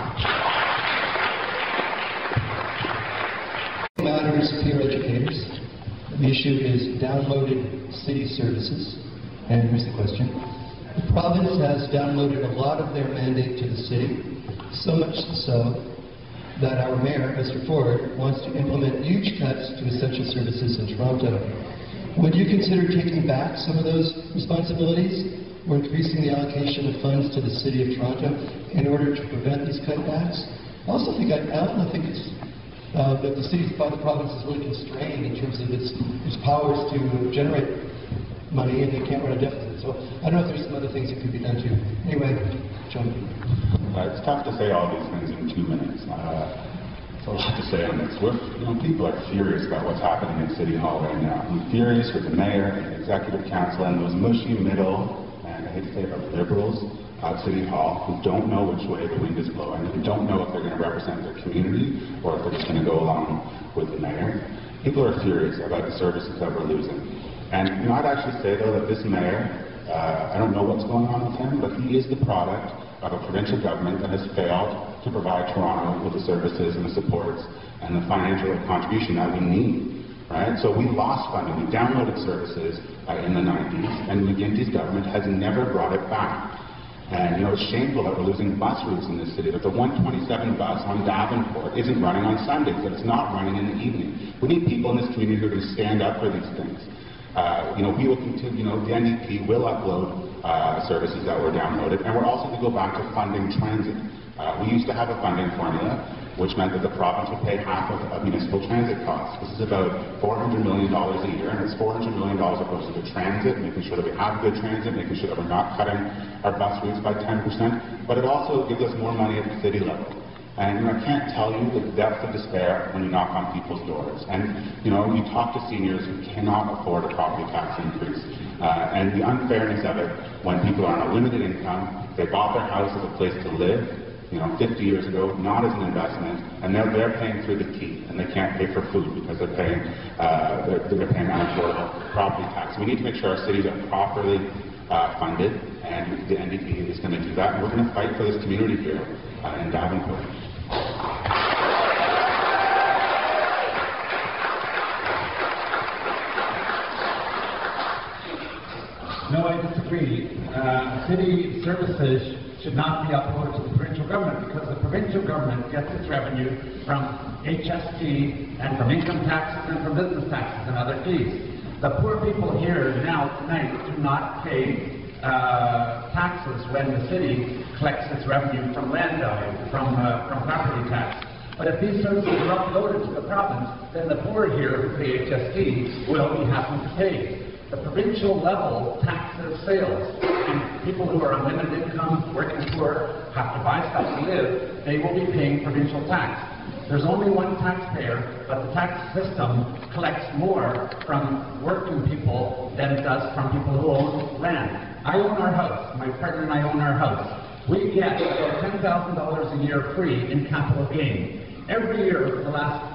Matters peer educators. The issue is downloaded city services. And here's the question. The province has downloaded a lot of their mandate to the city, so much so that our mayor, Mr. Ford, wants to implement huge cuts to essential services in Toronto. Would you consider taking back some of those responsibilities or increasing the allocation of funds to the city of Toronto in order to prevent these cutbacks? I also think that the province is really constrained in terms of its powers to generate money, and they can't run a deficit. So I don't know if there's some other things that could be done too. Anyway, John. It's tough to say all these things in 2 minutes. There's a lot to say on this. People are furious about what's happening in City Hall right now. I'm furious with the mayor and the executive council and those mushy middle, and I hate to say it, but liberals at City Hall who don't know which way the wind is blowing, who don't know if they're going to represent their community or if they're just going to go along with the mayor. People are furious about the services that we're losing. And I'd actually say, though, that this mayor, I don't know what's going on with him, but he is the product of a provincial government that has failed to provide Toronto with the services and the supports and the financial contribution that we need. Right? So we lost funding. We downloaded services in the 90s, and McGuinty's government has never brought it back. And it's shameful that we're losing bus routes in this city, that the 127 bus on Davenport isn't running on Sundays, that it's not running in the evening. We need people in this community who are going to stand up for these things. We will continue, the NDP will upload services that were downloaded, and we're also going to go back to funding transit. We used to have a funding formula, which meant that the province would pay half of municipal transit costs. This is about $400 million a year, and it's $400 million that goes to the transit, making sure that we have good transit, making sure that we're not cutting our bus routes by 10%, but it also gives us more money at the city level. And I can't tell you the depth of despair when you knock on people's doors. And you talk to seniors who cannot afford a property tax increase. And the unfairness of it, when people are on a limited income, they bought their house as a place to live, 50 years ago, not as an investment, and now they're paying through the teeth, and they can't pay for food because they're paying unaffordable property tax. We need to make sure our cities are properly funded, and the NDP is going to do that, and we're going to fight for this community here in Davenport. No, I disagree. City services should not be uploaded to the provincial government because the provincial government gets its revenue from HST and from income taxes and from business taxes and other fees. The poor people here tonight do not pay taxes when the city collects its revenue from land value, from property tax. But if these services are uploaded to the province, then the poor here who pay HST will be having to pay. The provincial level taxes sales, and people who are on limited income, working poor, have to buy stuff to live, they will be paying provincial tax. There's only one taxpayer, but the tax system collects more from working people than it does from people who own land. I own our house. My partner and I own our house. We get about $10,000 a year free in capital gain. Every year for the last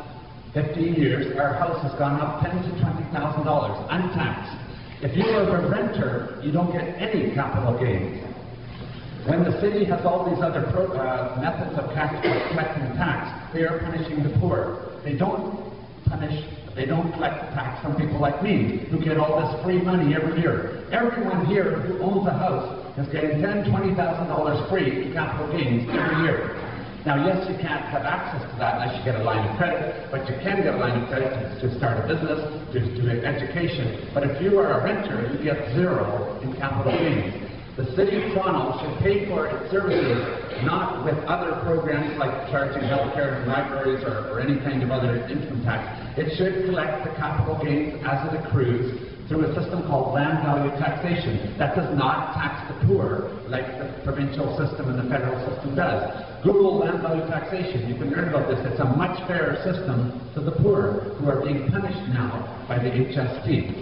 15 years, our house has gone up $10,000 to $20,000 untaxed. If you are a renter, you don't get any capital gains. When the city has all these other methods of collecting tax, they are punishing the poor. They don't collect tax from people like me, who get all this free money every year. Everyone here who owns a house is getting $10,000 to $20,000 free in capital gains every year. Now, yes, you can't have access to that unless you get a line of credit, but you can get a line of credit to start a business, to do education. But if you are a renter, you get zero in capital gains. The City of Toronto should pay for its services, not with other programs like charging healthcare and libraries or any kind of other income tax. It should collect the capital gains as it accrues through a system called land value taxation. That does not tax the poor like the provincial system and the federal system does. Google land value taxation. You can learn about this. It's a much fairer system to the poor who are being punished now by the HST.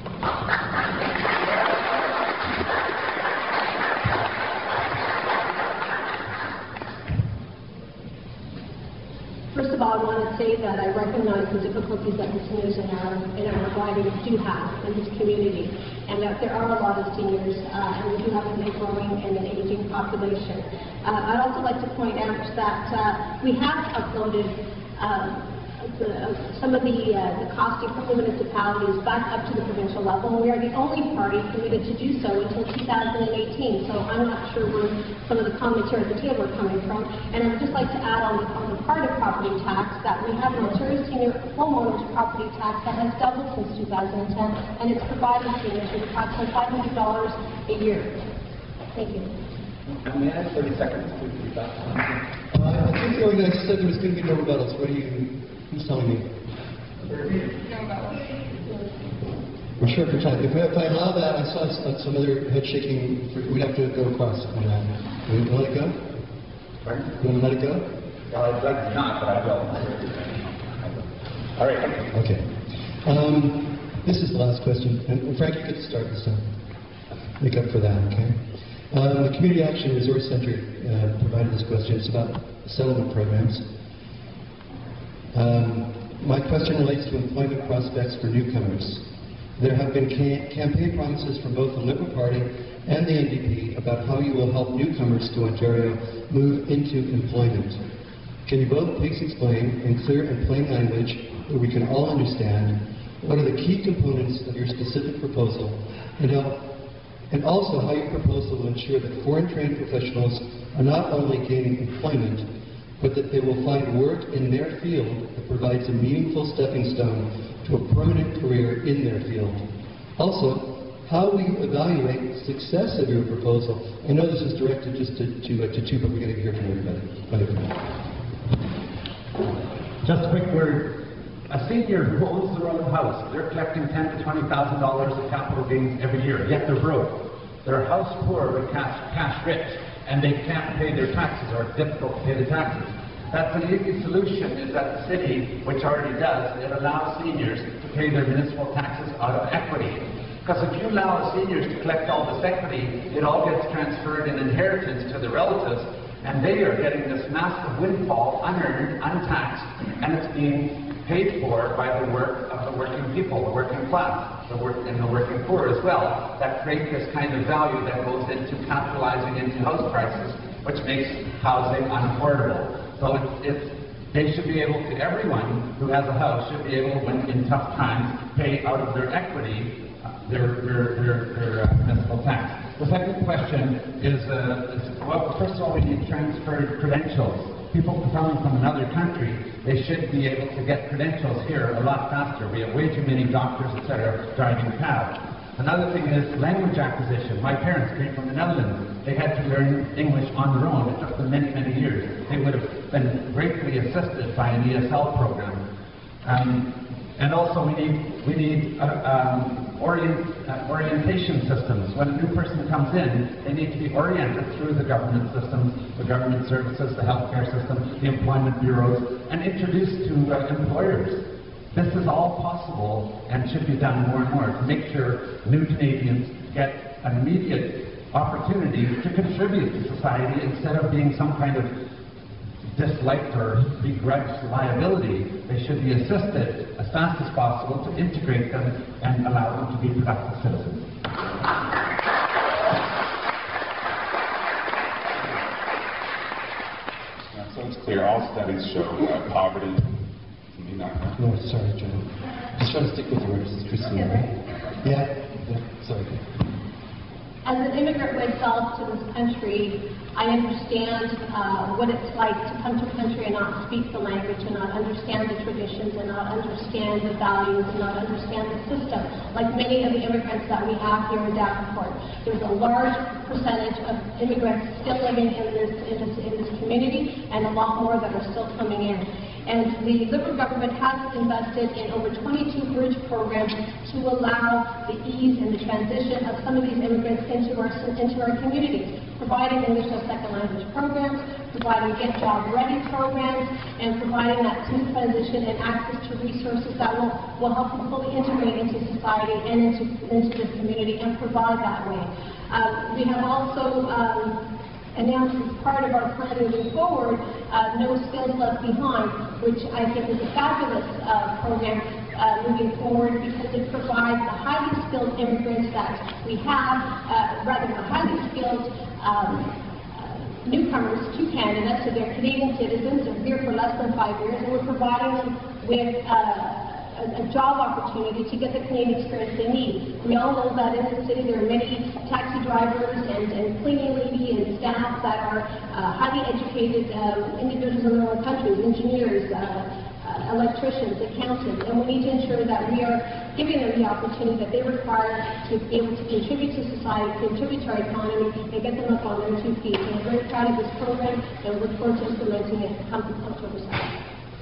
First of all, I want to say that I recognize the difficulties that the seniors in our riding do have in this community, and that there are a lot of seniors, and we do have a growing and an aging population. I'd also like to point out that we have uploaded some of the costing from the municipalities back up to the provincial level, and we are the only party committed to do so until 2018. So I'm not sure where some of the comments here at the table are coming from. And I would just like to add on the part of property tax that we have an Ontario senior homeowners property tax that has doubled since 2010, and it's providing seniors with approximately $500 a year. Thank you. And may I have 30 seconds to read that? I think the organizer said there was going to be no rebuttals. Who's telling me? We're short for time. If I allow that, I saw some other head shaking. We'd have to go across on that. You want to let it go? Pardon? You want to let it go? Well, I'd like to not, but I will. All right. Okay. This is the last question. And Frank, you get to start this time. Make up for that, okay? The Community Action Resource Centre provided this question. It's about settlement programs. My question relates to employment prospects for newcomers. There have been campaign promises from both the Liberal Party and the NDP about how you will help newcomers to Ontario move into employment. Can you both please explain in clear and plain language where we can all understand what are the key components of your specific proposal, and also how your proposal will ensure that foreign trained professionals are not only gaining employment, but that they will find work in their field that provides a meaningful stepping stone to a permanent career in their field. Also, how will you evaluate success of your proposal? I know this is directed just to two, but we're going to hear from everybody. Just a quick word. A senior who owns their own house, they're collecting $10,000 to $20,000 of capital gains every year, yet they're broke. They're house poor but cash rich, and they can't pay their taxes, or it's difficult to pay the taxes. That's an easy solution, is that the city, which already does, it allows seniors to pay their municipal taxes out of equity. Because if you allow the seniors to collect all this equity, it all gets transferred in inheritance to the relatives, and they are getting this massive windfall, unearned, untaxed, and it's being paid for by the work of the working people, the working class, and the working poor as well, that create this kind of value that goes into capitalizing into house prices, which makes housing unaffordable. So they should be able to, everyone who has a house should be able, when in tough times, pay out of their equity their municipal tax. The second question is, well, first of all, we need transferred credentials. People coming from another country, they should be able to get credentials here a lot faster. We have way too many doctors, etc., driving cabs. Another thing is language acquisition. My parents came from the Netherlands. They had to learn English on their own. It took them many, many years. They would have been greatly assisted by an ESL program. And also we need orientation systems. When a new person comes in, they need to be oriented through the government systems, the government services, the healthcare system, the employment bureaus, and introduced to employers. This is all possible and should be done more and more to make sure new Canadians get an immediate opportunity to contribute to society instead of being some kind of disliked or begrudged liability. They should be assisted as fast as possible to integrate them and allow them to be productive citizens. So it's clear, all studies show poverty. No, sorry, John. Just trying to stick with the words. It's Christina. Yeah, sorry. As an immigrant myself to this country, I understand what it's like to come to a country and not speak the language, and not understand the traditions, and not understand the values, and not understand the system. Like many of the immigrants that we have here in Davenport, there's a large percentage of immigrants still living in this community, and a lot more that are still coming in. And the Liberal government has invested in over 22 bridge programs to allow the ease and the transition of some of these immigrants into our communities, providing English as second language programs, providing Get Job Ready programs, and providing that smooth transition and access to resources that will help them fully integrate into society and into this community and provide that way. We have also announced as part of our plan moving forward, No Skills Left Behind, which I think is a fabulous program moving forward, because it provides the highly skilled immigrants that we have, rather the highly skilled newcomers to Canada, so they're Canadian citizens, they're here for less than 5 years, and we're providing them with a job opportunity to get the Canadian experience they need. We all know that in the city there are many taxi drivers and cleaning lady and staff that are highly educated individuals in their own countries, engineers, electricians, accountants, and we need to ensure that we are giving them the opportunity that they require to be able to contribute to society, contribute to our economy, and get them up on their 2 feet. And we're very proud of this program, and we look forward to implementing it come October 2nd.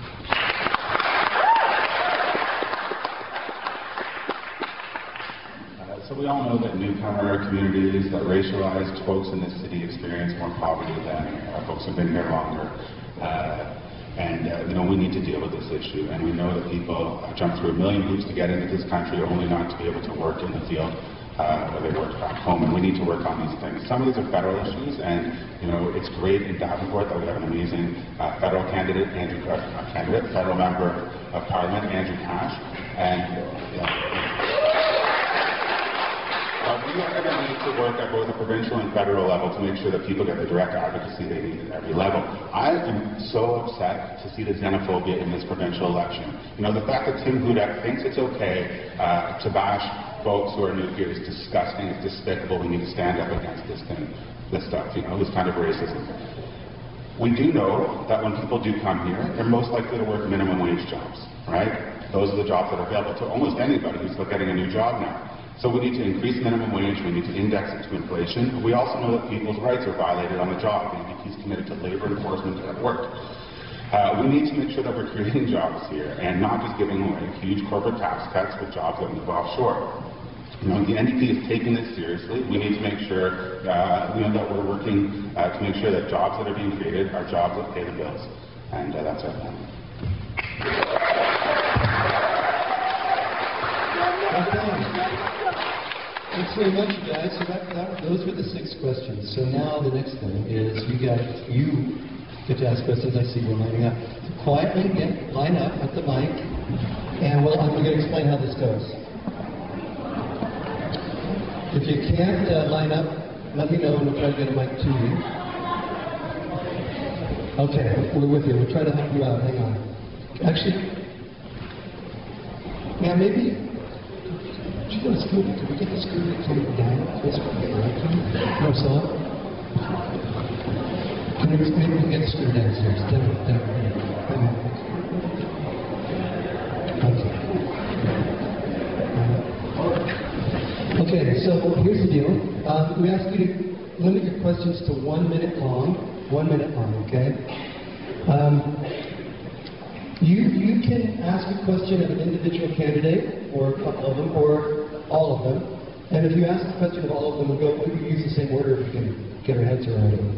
So we all know that newcomer communities, that racialized folks in this city experience more poverty than folks who've been here longer. You know, we need to deal with this issue. And we know that people jump through a million hoops to get into this country only not to be able to work in the field where they work back home. And we need to work on these things. Some of these are federal issues, and you know, it's great in Davenport that we have an amazing federal candidate, federal member of Parliament, Andrew Cash. We are going to need to work at both the provincial and federal level to make sure that people get the direct advocacy they need at every level. I am so upset to see the xenophobia in this provincial election. You know, the fact that Tim Hudak thinks it's okay to bash folks who are new here is disgusting, it's despicable. We need to stand up against this stuff, you know, this kind of racism. We do know that when people do come here, they're most likely to work minimum wage jobs, right? Those are the jobs that are available to almost anybody who's getting a new job now. So we need to increase minimum wage, we need to index it to inflation. We also know that people's rights are violated on the job. The NDP is committed to labor enforcement at work. We need to make sure that we're creating jobs here and not just giving away huge corporate tax cuts with jobs that move offshore. You know, the NDP is taking this seriously. We need to make sure that we're working to make sure that jobs that are being created are jobs that pay the bills. And that's our plan. Thanks very much, you guys. So those were the 6 questions. So now the next thing is you get to ask questions. I see we're lining up. So quietly line up at the mic, and I'm going to explain how this goes. If you can't line up, let me know and we'll try to get a mic to you. Okay, we're with you. We'll try to help you out. Hang on. Actually, yeah, maybe. Could we get the scooter to come down? No, so? Maybe we can get the scooter downstairs. Okay, so here's the deal. We ask you to limit your questions to 1 minute long. 1 minute long, okay? You can ask a question of an individual candidate, or a couple of them, or all of them. And if you ask the question of all of them, we'll use the same order if we can get our heads around it.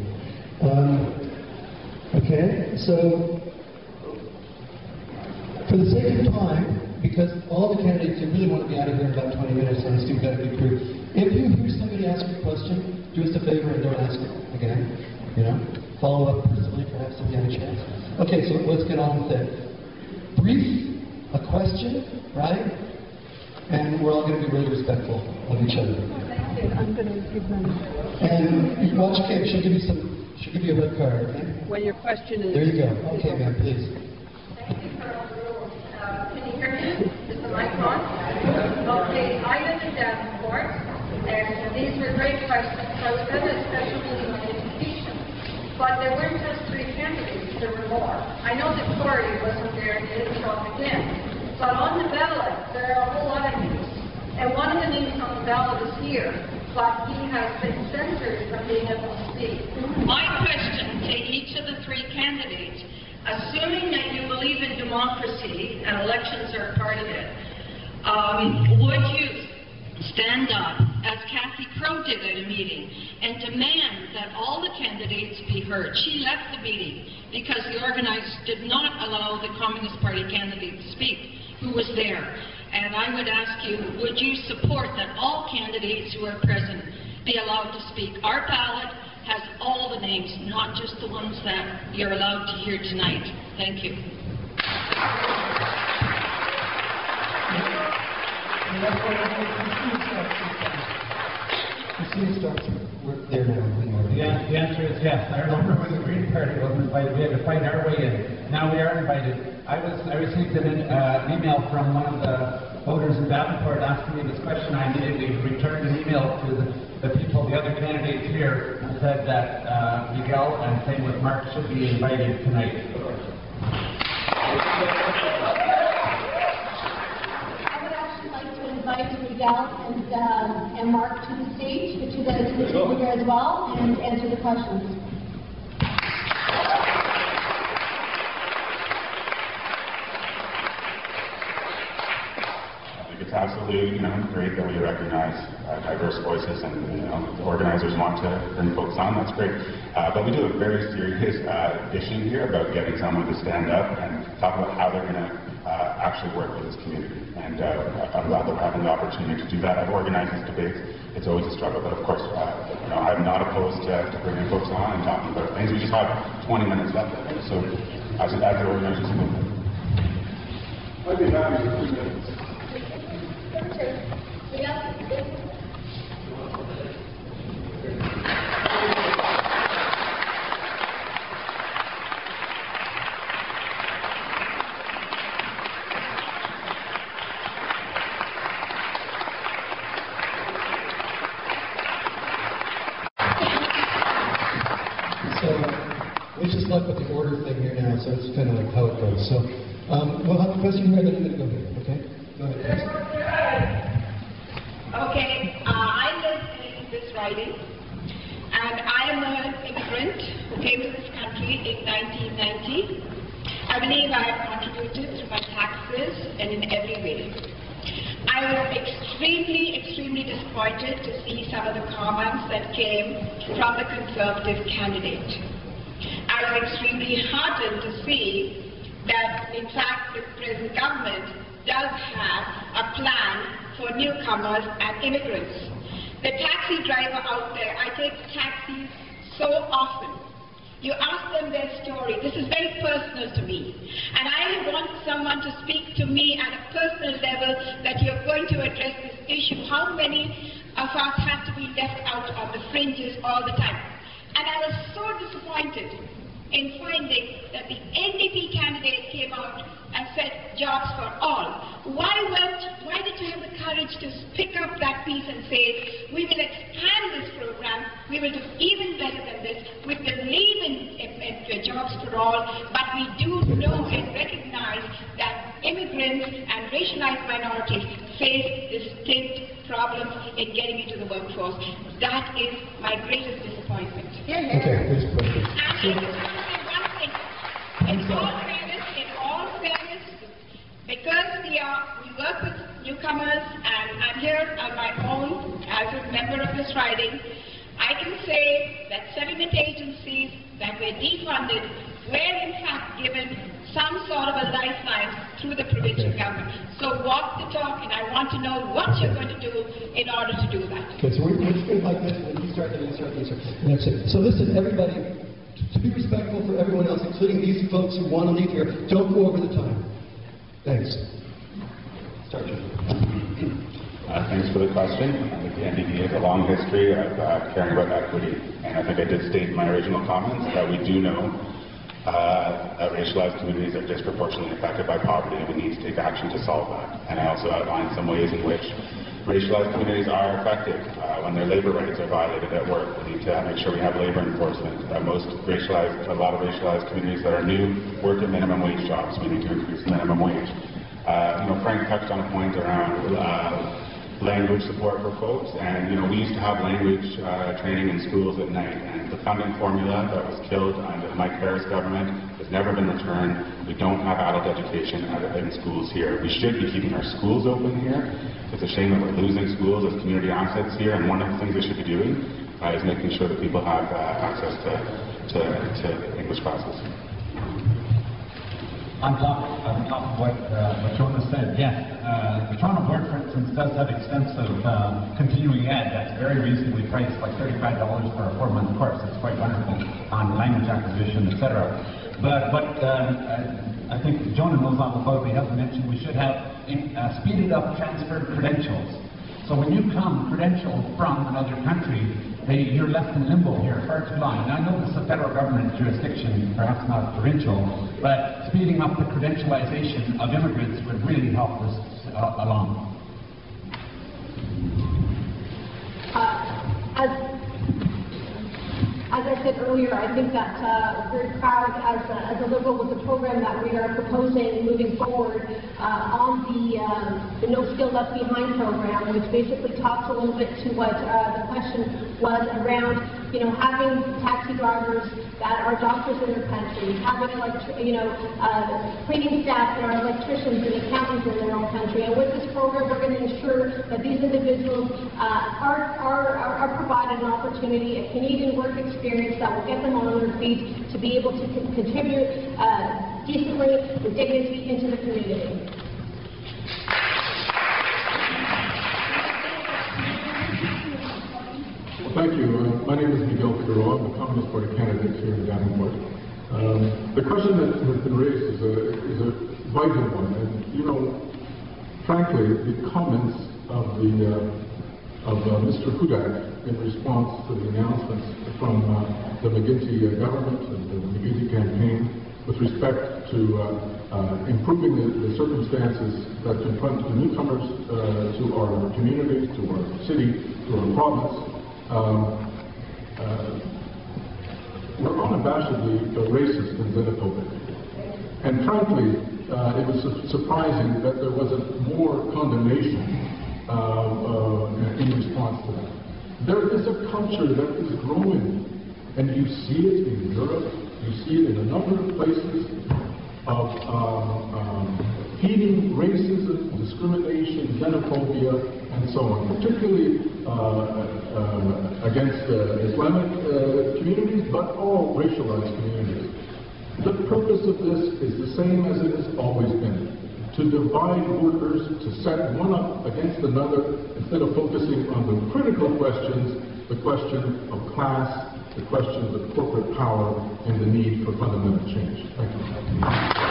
Okay, so for the sake of time, because all the candidates you really want to be out of here in about 20 minutes, and we've got to be through. If you hear somebody ask a question, do us a favor and don't ask it again. You know, follow up personally, perhaps. rest of you have a chance. Okay, so let's get on with it. Brief, a question, right? And we're all going to be really respectful of each other. I'm going to give them. And watch, okay, she'll give you a red card, okay? When your question is. There you go. Okay, ma'am, please. Thank you for all the rules. Can you hear me? Is the mic on? Okay, I live in Davenport, and these were great questions. I was at a special meeting on education, but there weren't just 3 candidates, there were more. I know that Corey wasn't there and he didn't show up again, but on the ballot, there are a whole lot of names. And one of the names on the ballot is here, but he has been censored from being able to speak. My question to each of the 3 candidates, assuming that you believe in democracy and elections are part of it, would you stand up, as Kathy Crow did at a meeting, and demand that all the candidates be heard? She left the meeting because the organizers did not allow the Communist Party candidate to speak, who was there. And I would ask you, would you support that all candidates who are present be allowed to speak? Our ballot has all the names, not just the ones that you're allowed to hear tonight. Thank you. The answer is yes. I remember when the Green Party wasn't invited, we had to fight our way in. Now we are invited. I received an email from one of the voters in Davenport asking me this question. I immediately returned an email to the people, the other candidates here, and said that Miguel, and same with Mark, should be invited tonight. I would actually like to invite Miguel and Mark to the stage, to the table here as well, and answer the questions. It's absolutely, great that we recognize diverse voices, and the organizers want to bring folks on. That's great. But we do have a very serious issue here about getting someone to stand up and talk about how they're going to actually work with this community. And I'm glad that we're having the opportunity to do that. I've organized these debates. It's always a struggle, but of course, I'm not opposed to bringing folks on and talking about things. We just have 20 minutes left, so as the organizers move. I'd be happy for 2 minutes. We just left with the order thing here now, so it's kind of like how it goes. So we'll have a question here, then I'm going to go here, okay? Go ahead, please. Okay, I live in this riding, and I am an immigrant who came to this country in 1990. I believe I have contributed through my taxes and in every way. I was extremely disappointed to see some of the comments that came from the Conservative candidate. I was extremely heartened to see that, in fact, the present government does have a plan for newcomers and immigrants. The taxi driver out there, I take taxis so often. You ask them their story. This is very personal to me. And I want someone to speak to me at a personal level that you're going to address this issue. How many of us have to be left out on the fringes all the time? And I was so disappointed in finding that the NDP candidate came out and said jobs for all. Why did you have the courage to pick up that piece and say, we will expand this program, we will do even better than this, we believe in jobs for all, but we do know and recognize that immigrants and racialized minorities face distinct problems in getting into the workforce. That is my greatest disappointment. Okay, please proceed. In all fairness, because we work with newcomers, and I'm here on my own as a member of this riding, I can say that settlement agencies that were defunded were in fact given some sort of a lifeline through the provincial government. So walk the talk, and I want to know what you're going to do in order to do that. Okay, so we're just going like this, and then you start, then you start, then you start. And that's it. So listen, everybody, To be respectful for everyone else, including these folks who want to leave here, don't go over the time. Thanks. Sergeant. Thanks for the question. I think the NDP has a long history of caring about equity, and I think I did state in my original comments that we do know that racialized communities are disproportionately affected by poverty, and we need to take action to solve that. And I also outlined some ways in which racialized communities are affected when their labor rights are violated at work. We need to make sure we have labor enforcement. A lot of racialized communities that are new work at minimum wage jobs. We need to increase the minimum wage. Frank touched on a point around language support for folks, and we used to have language training in schools at night, and the funding formula that was killed under the Mike Harris government has never been returned. We don't have adult education in schools here. We should be keeping our schools open here. It's a shame that we're losing schools as community assets here, and one of the things we should be doing is making sure that people have access to English classes. On top of what Jonas said, yes, the Toronto Board, for instance, does have extensive continuing ed that's very reasonably priced, like $35 for a 4-month course. It's quite wonderful on language acquisition, etc. But what I think Jonah knows all about, we haven't mentioned, we should have speeded up transferred credentials. So when you come credentialed from another country, you're left in limbo here far too long. And I know this is a federal government jurisdiction, perhaps not provincial, but speeding up the credentialization of immigrants would really help this along. As I said earlier, I think that we're very proud as a Liberal with the program that we are proposing moving forward on the No Skill Left Behind program, which basically talks a little bit to what the question was around, having taxi drivers that are doctors in their country, having cleaning staff that are electricians and accountants in their own country. And with this program, we're going to ensure that these individuals are provided an opportunity, a Canadian work experience that will get them on their feet to be able to contribute decently with dignity into the community. Thank you. My name is Miguel Figueroa. I'm a Communist Party candidate here in Davenport. The question that has been raised is a vital one, and frankly, the comments of Mr. Hudak in response to the announcements from the McGuinty government and the McGuinty campaign with respect to improving the circumstances that confront the newcomers to our community, to our city, to our province. We're unabashedly racist and xenophobic. And frankly, it was surprising that there wasn't more condemnation in response to that. There is a culture that is growing, and you see it in Europe, you see it in a number of places, of feeding racism, discrimination, xenophobia, and so on, particularly against Islamic communities, but all racialized communities. The purpose of this is the same as it has always been: to divide workers, to set one up against another, instead of focusing on the critical questions, the question of class, the questions of corporate power, and the need for fundamental change. Thank you.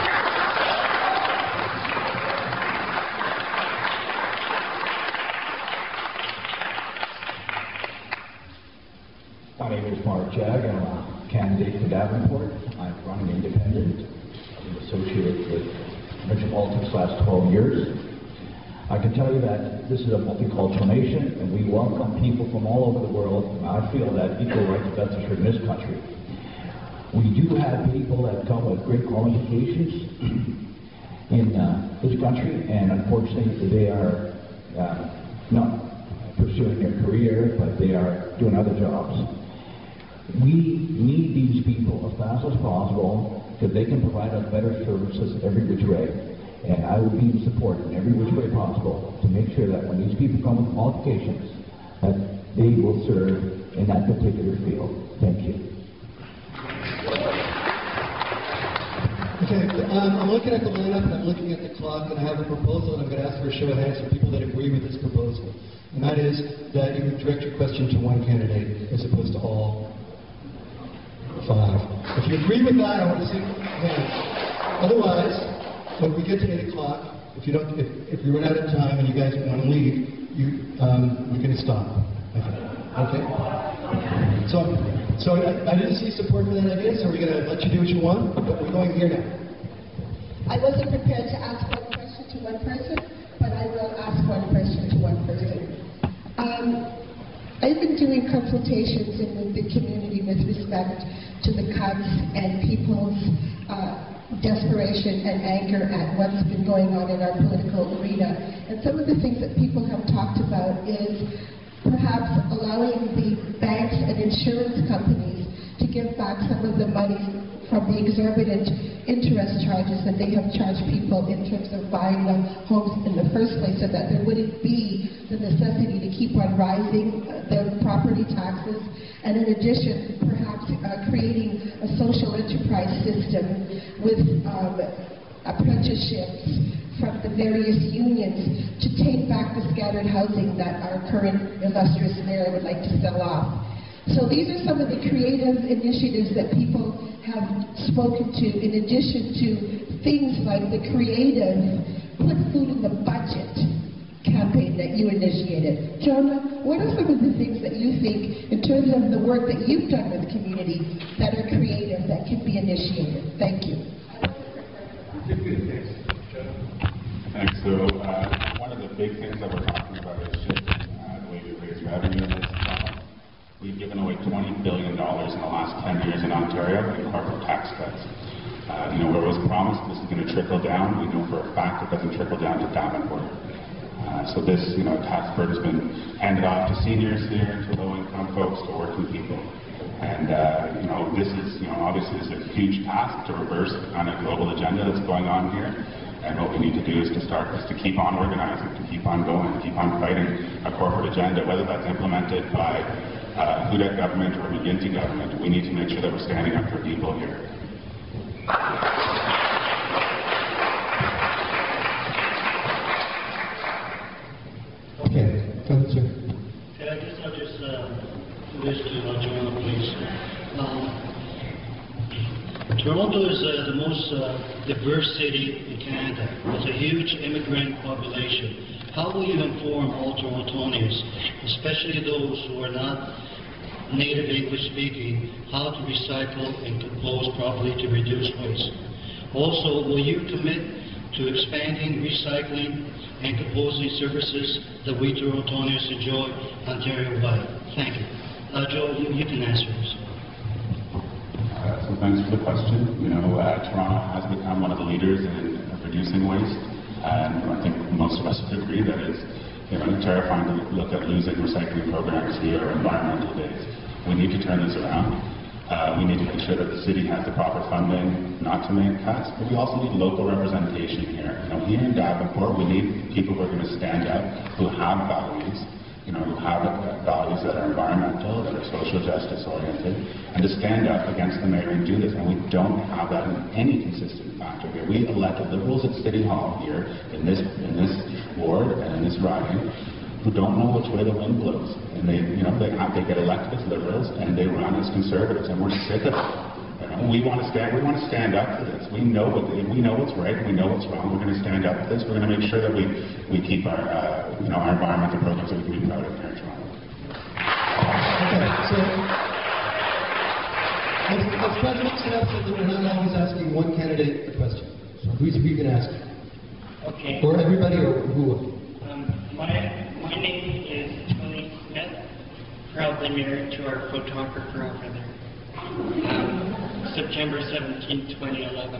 My name is Mark Jag. I'm a candidate for Davenport. I'm running independent. I've been associated with provincial politics the last 12 years. I can tell you that this is a multicultural nation, and we welcome people from all over the world. And I feel that equal rights are best assured in this country. We do have people that come with great qualifications in this country, and unfortunately they are not pursuing their career, but they are doing other jobs. We need these people as fast as possible because they can provide us better services every which way. And I will be in support in every which way possible to make sure that when these people come with qualifications, that they will serve in that particular field. Thank you. Okay, I'm looking at the lineup and I'm looking at the clock, and I have a proposal, and I'm going to ask for a show of hands for people that agree with this proposal. And that is that you would direct your question to one candidate as opposed to all 5. If you agree with that, I want to see hands. Otherwise, when we get to 8 o'clock, if we run out of time and you guys want to leave, we can stop. Okay? So I didn't see support for that idea, so we're going to let you do what you want, but we're going here now. I wasn't prepared to ask one question to one person, but I will ask one question to one person. I've been doing consultations in the community with respect to the cuts and people's desperation and anger at what's been going on in our political arena. And some of the things that people have talked about is perhaps allowing the banks and insurance companies to give back some of the money from the exorbitant interest charges that they have charged people in terms of buying the homes in the first place, so that there wouldn't be the necessity to keep on rising their property taxes. And in addition, perhaps creating a social enterprise system with apprenticeships from the various unions to take back the scattered housing that our current illustrious mayor would like to sell off. So these are some of the creative initiatives that people have spoken to, in addition to things like the creative put food in the budget campaign that you initiated. Jonah, what are some of the things that you think, in terms of the work that you've done with the community, that are creative, that can be initiated? Thank you. Thanks. So one of the big things that we're talking about is shifting the way we raise revenue in this province. We've given away $20 billion in the last 10 years in Ontario in corporate tax cuts. Where it was promised this is going to trickle down, we know for a fact it doesn't trickle down to Davenport. So this, tax burden has been handed off to seniors here, to low-income folks, to working people. And, this is, obviously this is a huge task to reverse the kind of global agenda that's going on here. And what we need to do is to keep on organizing, to keep on going, to keep on fighting a corporate agenda, whether that's implemented by Hudak government or McGuinty government. We need to make sure that we're standing up for people here. Okay, go ahead, sir. Okay, I guess I'll just wish to Jonah, please. Toronto is the most diverse city in Canada with a huge immigrant population. How will you inform all Torontonians, especially those who are not native English speaking, how to recycle and compose properly to reduce waste? Also, will you commit to expanding recycling and composing services that we Torontonians enjoy Ontario-wide? Thank you. Joe, you can answer this. So thanks for the question. Toronto has become one of the leaders in reducing waste. And I think most of us would agree that it's terrifying to look at losing recycling programs here or environmental days. We need to turn this around. We need to make sure that the city has the proper funding not to make cuts, but we also need local representation here. Here in Davenport, we need people who are going to stand up, who have values, who have values that are environmental, that are social justice oriented, and to stand up against the mayor and do this. And we don't have that in any consistent factor here. We elected Liberals at City Hall here in this ward and in this riding who don't know which way the wind blows. And they get elected as Liberals and they run as Conservatives, and we're sick of it. We want to stand up for this. We know what's right. We know what's wrong. We're going to stand up for this. We're going to make sure that we keep our environmental programs that we can be proud of here in Toronto. Okay, so let's try to mix it up so that we're not always asking one candidate a question. So who's we can ask? Okay. Or everybody, or who? My name is Tony Smith, proudly married to our photographer over there. September 17, 2011.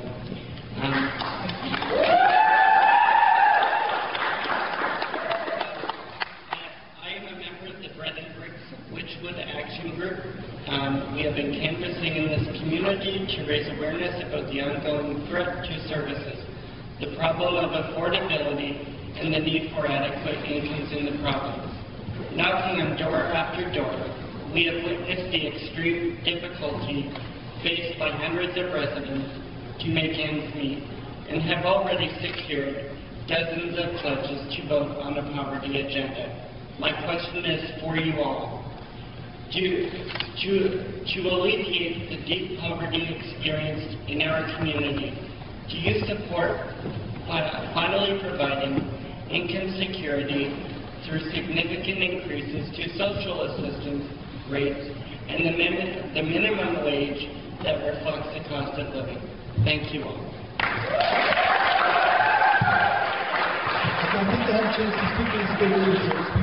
I am a member of the Brethren Witchwood Action Group. We have been canvassing in this community to raise awareness about the ongoing threat to services, the problem of affordability, and the need for adequate incomes in the province. Knocking on door after door, we have witnessed the extreme difficulty faced by hundreds of residents to make ends meet, and have already secured dozens of pledges to vote on the poverty agenda. My question is for you all. To alleviate the deep poverty experienced in our community, do you support finally providing income security through significant increases to social assistance rates and the minimum wage that reflects the cost of living? Thank you all. I think I have a chance to speak to this speakers.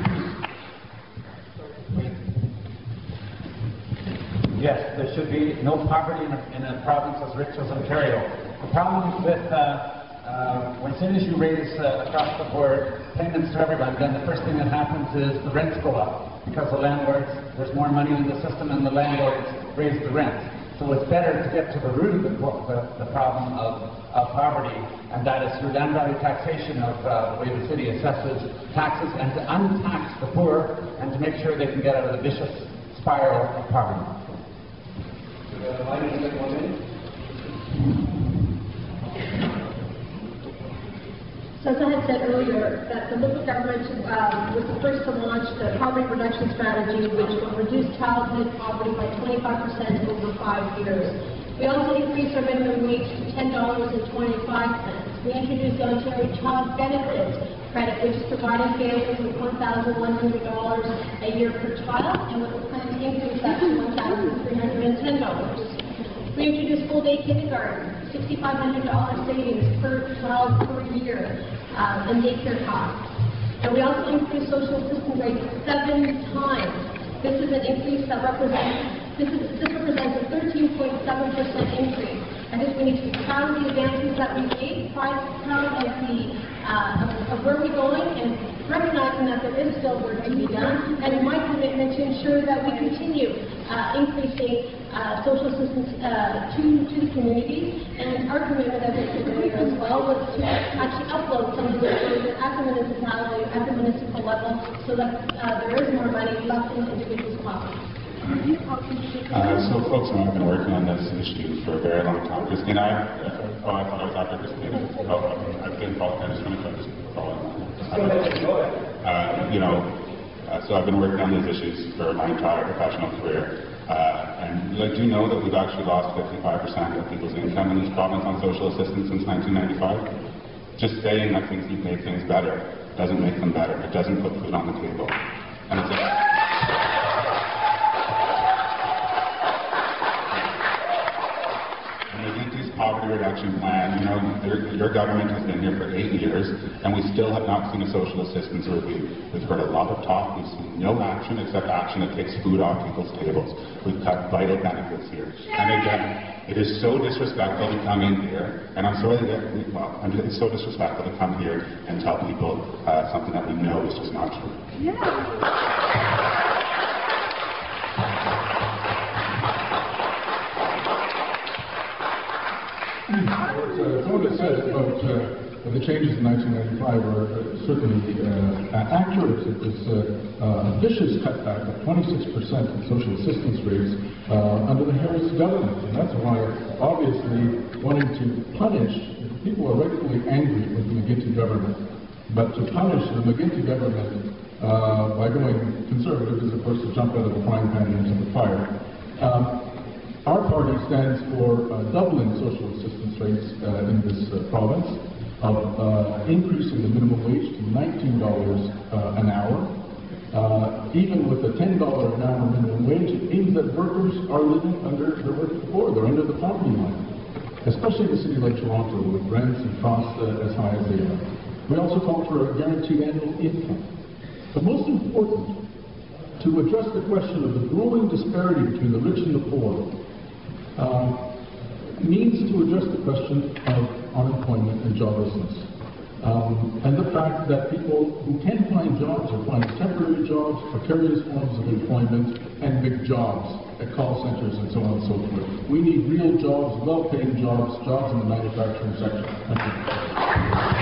Yes, there should be no poverty in a province as rich as Ontario. The problem with when soon as you raise across the board payments to everyone, then the first thing that happens is the rents go up because the landlords, there's more money in the system and the landlords raise the rents. So it's better to get to the root of the problem of poverty, and that is through land value taxation of the way the city assesses taxes, and to untax the poor and to make sure they can get out of the vicious spiral of poverty. So as I had said earlier, that the Liberal government was the first to launch the poverty reduction strategy, which will reduce childhood poverty by 25% over 5 years. We also increased our minimum wage to $10.25. We introduced the Ontario Child Benefit Credit, which is providing families with $1,100 a year per child, and with a plan to increase that to $1,310. We introduced full-day kindergarten, $6,500 savings per child per year in daycare costs. And we also increased social assistance rates 7 times. This is an increase that represents a 13.7% increase. I think we need to be proud of the advances that we made, proud of where we're going, and recognizing that there is still work to be done, and my commitment to ensure that we continue increasing social assistance to the communities, and our commitment, as I said earlier as well, was to actually upload some of the services at the municipality, at the municipal level, so that there is more money left in individuals' pockets. So folks know I've been working on this issue for a very long time. Christina, I thought I was after Christina. I've been following, I just want to so I've been working on these issues for my entire professional career. And I do know that we've actually lost 55% of people's income in this province on social assistance since 1995. Just saying that you've made things better doesn't make them better. It doesn't put food on the table. And it's poverty reduction plan, your government has been here for 8 years, and we still have not seen a social assistance review. We've heard a lot of talk, we've seen no action except action that takes food off people's tables. We've cut vital benefits here. And again, it is so disrespectful to come in here, and I'm sorry that, it's so disrespectful to come here and tell people something that we know is just not true. Yeah. What I said about the changes in 1995 were certainly accurate. It was a vicious cutback of 26% in social assistance rates under the Harris government. And that's why, obviously, wanting to punish, people are rightfully angry with the McGuinty government, but to punish the McGuinty government by going conservative is, of course, to jump out of the frying pan into the fire. Our party stands for doubling social assistance rates in this province, of increasing the minimum wage to $19 an hour. Even with a $10 an hour minimum wage, it means that workers are living under the working poor. They're under the poverty line, especially in a city like Toronto with rents and costs as high as they are. We also call for a guaranteed annual income. But most important, to address the question of the growing disparity between the rich and the poor, means to address the question of unemployment and joblessness. And the fact that people who can find jobs are finding temporary jobs, precarious forms of employment, and big jobs at call centers and so on and so forth. We need real jobs, well-paying jobs, jobs in the manufacturing sector. Thank you.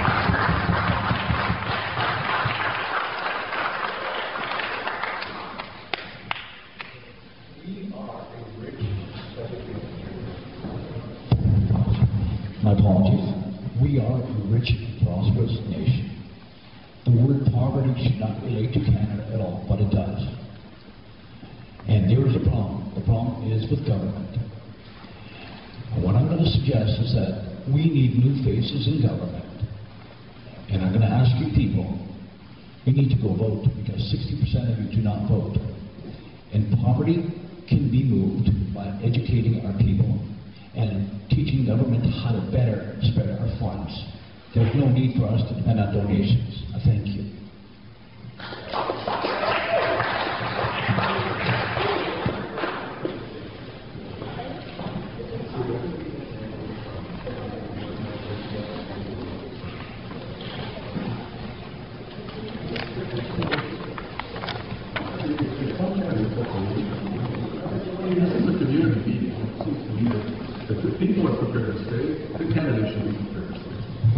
My apologies. We are a rich and prosperous nation. The word poverty should not relate to Canada at all, but it does. And And there is a problem. The problem is with government. And what I'm going to suggest is that we need new faces in government. And I'm going to ask you people, you need to go vote, because 60% of you do not vote. And poverty can be moved by educating our people and teaching government how to better spread our funds. There's no need for us to depend on donations. I thank you. This is a community meeting. It seems to me that if the people are prepared to stay, the candidates should be prepared to stay.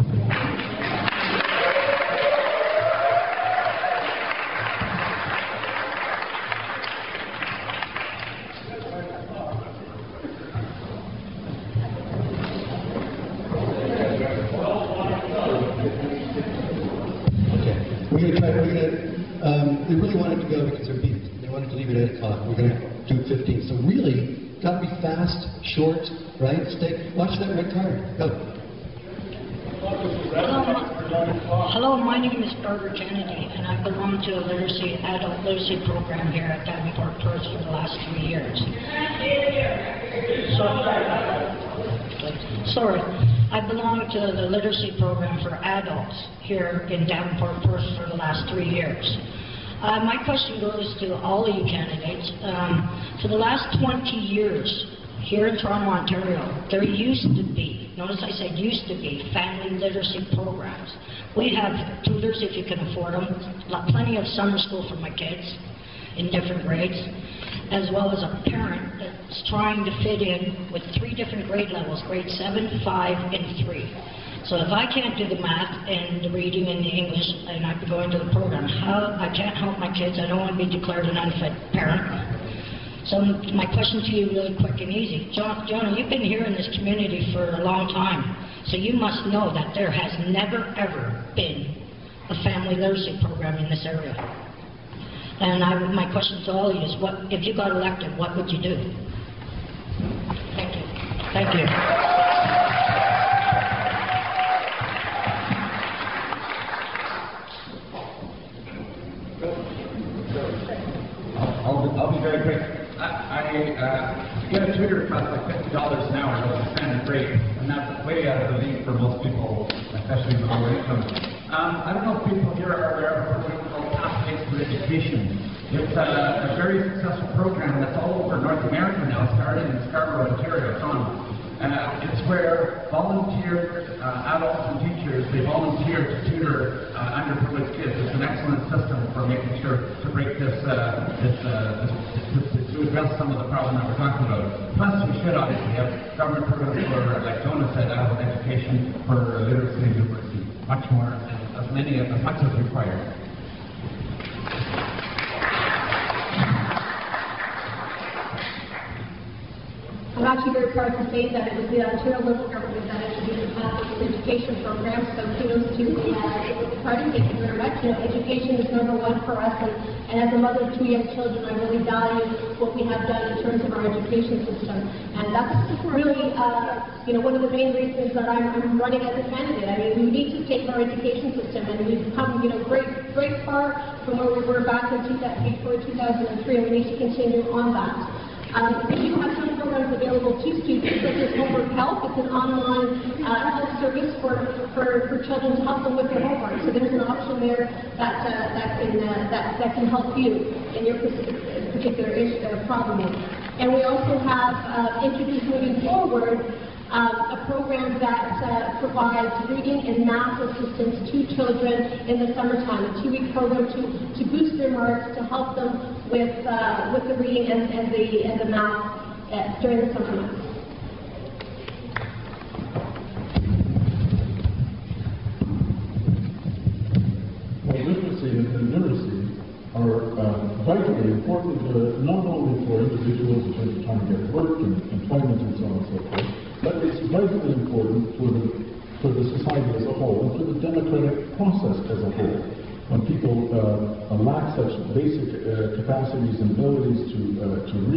They really wanted to go because they're beat. They wanted to leave at 8 o'clock. We're going to do 15. So really, got to be fast, short, right? Stay. Watch that red card. Go. Hello, my name is Barbara Kennedy, and I belong to a adult literacy program here at Davenport-Perth for the last 3 years. Sorry. I belong to the literacy program for adults here in Davenport-Perth for the last 3 years. My question goes to all of you candidates. For the last 20 years, here in Toronto, Ontario, there used to be, notice I said used to be, family literacy programs. We have tutors if you can afford them, plenty of summer school for my kids in different grades, as well as a parent that's trying to fit in with 3 different grade levels, grade 7, 5, and 3. So if I can't do the math and the reading and the English, and I could go into the program, I can't help my kids. I don't want to be declared an unfit parent. So my question to you really quick and easy. Jonah, you've been here in this community for a long time, so you must know that there has never, ever been a family literacy program in this area. And my question to all of you is, if you got elected, what would you do? Thank you. Thank you. I'll be very quick. To get a tutor costs like $50 an hour, that's a standard rate, and that's way out of the league for most people, especially in lower income. I don't know if people here are aware of a program called Pathways to Education. It's a very successful program that's all over North America now, starting in Scarborough, Ontario, Toronto. It's where volunteer adults and teachers, they volunteer to tutor underprivileged kids. It's an excellent system for making sure to break this, to address some of the problem that we're talking about. Plus, we should obviously have government programs for, like Jonah said, adult education for literacy and numeracy, much more, as much as required. I'm actually very proud to say that it was the Ontario Liberal government that introduced the Pathways Education program, so kudos to the party. Thank you very much. You know, education is #1 for us, and as a mother of 2 young children, I really value what we have done in terms of our education system. And that's really, one of the main reasons that I'm running as a candidate. I mean, we need to take our education system, and we've come, great far from where we were back in before 2003, and we need to continue on that. We do have some programs available to students, such as Homework Help. It's an online help service for children to help them with their homework. So there's an option there that can help you in your particular problem. And we also have introduced moving forward a program that provides reading and math assistance to children in the summertime, a 2-week program to boost their marks, to help them with the reading and the math during the summer months. Well, literacy and numeracy are vitally important, not only for individuals in terms of trying to get work and employment and so on and so forth, but it's vitally important for the society as a whole and for the democratic process as a whole. When people lack such basic capacities and abilities to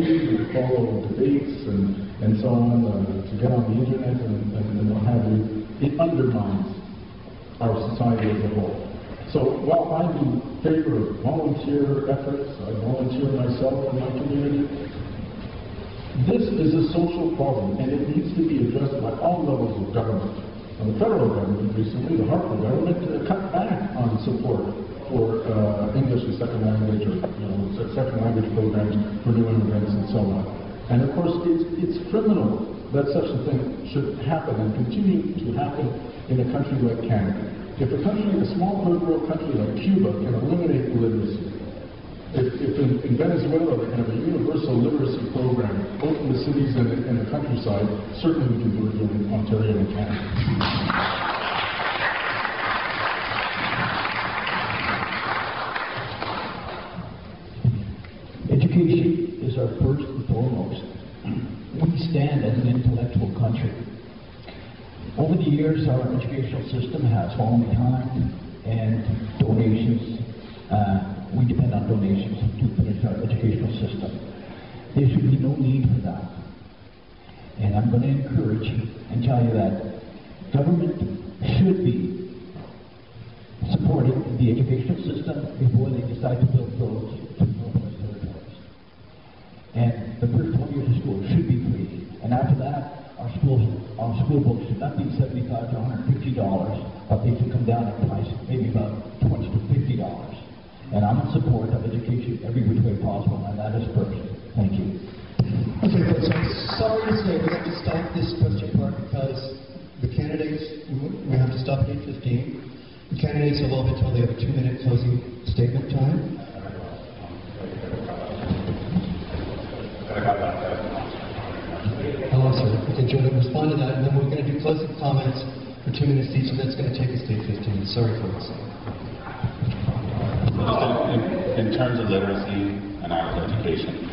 follow debates and so on, to get on the internet and what have you, it undermines our society as a whole. So while I'm in favor of volunteer efforts, I volunteer myself in my community, this is a social problem and it needs to be addressed by all levels of government. And the federal government recently, the Harper government, cut back on support for English as second language or second language programs for new immigrants and so on. And of course, it's criminal that such a thing should happen and continue to happen in a country like Canada. If a small third world country like Cuba can eliminate illiteracy, if in Venezuela they can have a universal literacy program, both in the cities and the countryside, certainly we can do it in Ontario and Canada. Education is our first and foremost. We stand as an intellectual country. Over the years, our educational system has fallen behind, and donations, we depend on donations to finish our educational system. There should be no need for that. And I'm going to encourage and tell you that government should be supporting the educational system before they decide to build roads to Northwest Territories. And the first 20 years of school should be free. And after that, our school books should not be $75 to $150, but they should come down in price, maybe about $20 to $50. And I'm in support of education every which way possible, and that is first. Thank you. Okay, folks, I'm sorry to say we have to stop this question part because the candidates, we have to stop at 8:15. The candidates have all been told they have a 2-minute closing statement time. Okay, Jordan, respond to that, and then we're going to do closing comments for 2 minutes each, and that's going to take us to 8:15. Sorry, folks. In terms of literacy and adult education,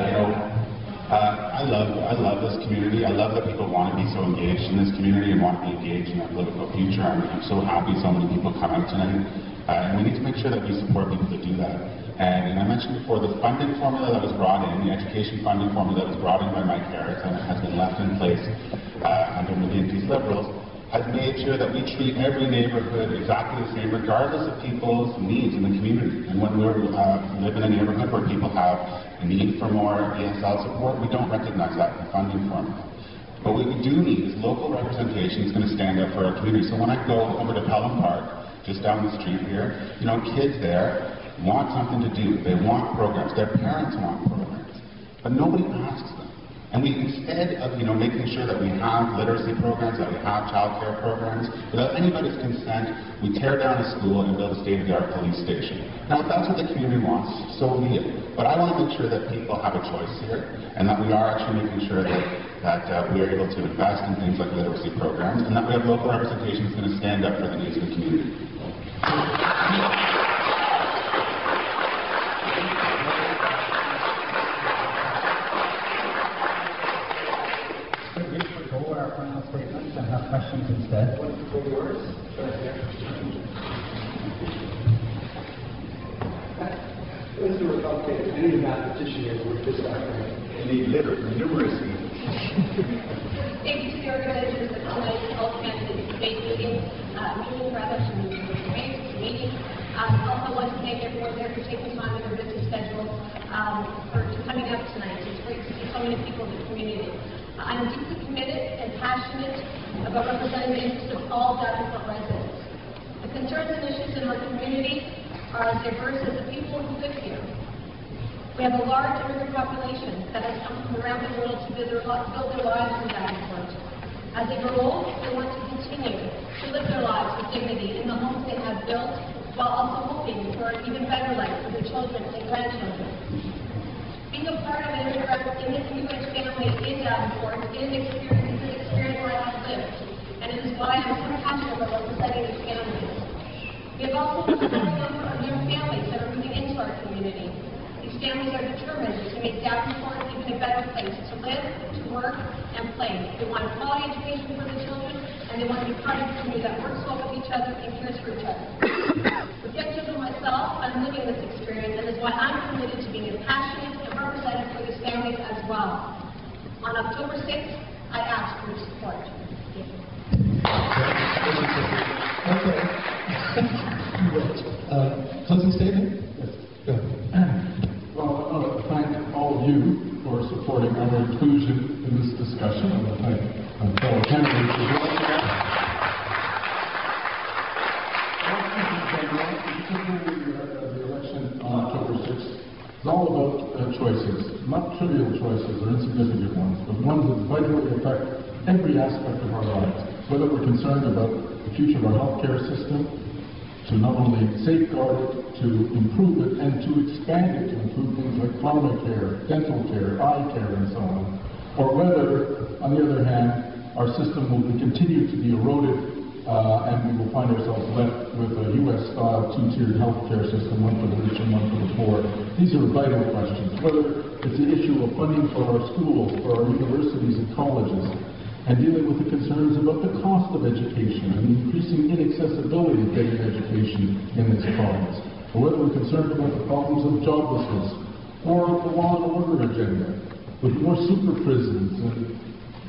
I love this community. I love that people want to be so engaged in this community and want to be engaged in our political future. I'm so happy so many people come out tonight, and we need to make sure that we support people to do that. And I mentioned before, the funding formula that was brought in, the education funding formula that was brought in by Mike Harris and has been left in place under the NP's Liberals, has made sure that we treat every neighborhood exactly the same, regardless of people's needs in the community. And when we live in a neighborhood where people have a need for more ESL support, we don't recognize that in the funding formula. But what we do need is local representation that's going to stand up for our community. So when I go over to Pelham Park, just down the street here, kids there want something to do. They want programs. Their parents want programs. But nobody asks them. And we, instead of making sure that we have literacy programs, that we have child care programs, without anybody's consent, we tear down a school and build a state-of-the-art police station. Now, if that's what the community wants, so be it. But I want to make sure that people have a choice here, and that we are actually making sure that we are able to invest in things like literacy programs, and that we have local representation that's going to stand up for the needs of the community. Questions instead. For yours? Those who are complicated, any mathematician here would just need numeracy. Thank you to the organizers of tonight's health candidates debate meeting, meeting. Also want to thank everyone there for taking time in their busy schedule for coming up tonight. It's great to see so many people in the community. I'm deeply committed and passionate about representing the interests of all Davenport residents. The concerns and issues in our community are as diverse as the people who live here. We have a large immigrant population that has come from around the world to build their lives in Davenport. As they grow old, they want to continue to live their lives with dignity in the homes they have built, while also hoping for an even better life for their children and grandchildren. Being a part of an immigrant family in Davenport is an experience where I have lived, and it is why I'm so passionate about representing these families. We have also a growing number of young families that are moving into our community. These families are determined to make Davenport even a better place to live, to work, and play. They want a quality education for their children, and they want to be part of a community that works well with each other and cares for each other. With young children myself, I'm living this experience, and is why I'm committed to being as passionate and representative for these families as well. On October 6th, I ask for your support. Okay. Closing statement? Yes. Go. Well, I want to thank all of you for supporting our inclusion in this discussion. I want to thank my fellow candidates as well. The election on October 6th is all about choices, not trivial choices or insignificant ones, but ones that vitally affect every aspect of our lives. Whether we're concerned about the future of our healthcare system, to not only safeguard it, to improve it, and to expand it, to include things like pharmacare, dental care, eye care, and so on. Or whether, on the other hand, our system will continue to be eroded and we will find ourselves left with a U.S.-style two-tiered healthcare system, one for the rich and one for the poor. These are vital questions. Whether it's the issue of funding for our schools, for our universities and colleges, and dealing with the concerns about the cost of education and the increasing inaccessibility of getting education in this province, or whether we're concerned about the problems of joblessness, or the law and order agenda, with more super prisons and,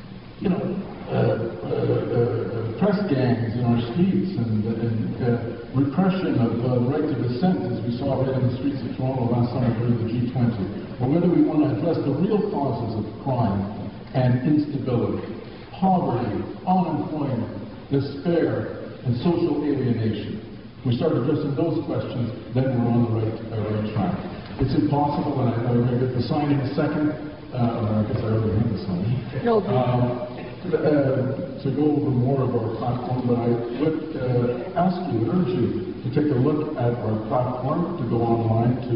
press gangs in our streets and repression of the right to dissent, as we saw right in the streets of Toronto last summer during the G20, or whether we want to address the real causes of crime and instability, poverty, unemployment, despair, and social alienation. If we start addressing those questions, then we're on the right track. It's impossible, and I'm going to get the sign in a second. I guess I already have the sign. No. To go over more of our platform, but I would ask you, urge you to take a look at our platform, to go online to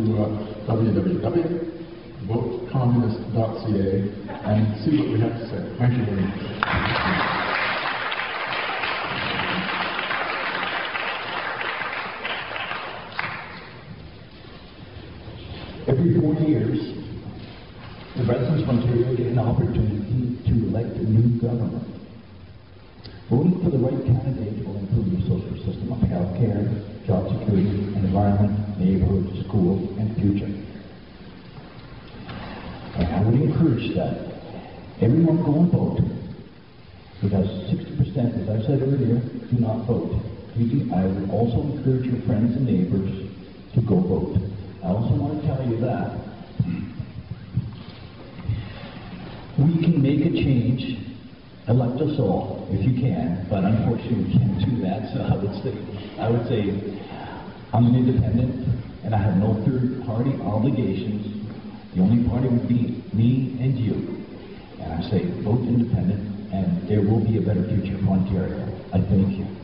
www.votecommunist.ca and see what we have to say. Thank you very much. Every 4 years, the residents of Ontario get an opportunity to elect a new government. Voting for the right candidate will improve the social system of health care, job security, environment, neighborhood, school, and future. And I would encourage that everyone go and vote, because 60%, as I said earlier, do not vote. I would also encourage your friends and neighbors to go vote. I also want to tell you that we can make a change, elect us all, if you can, but unfortunately we can't do that, so I would say I'm an independent, and I have no third-party obligations. The only party would be me and you. And I say vote independent, and there will be a better future for Ontario. I thank you.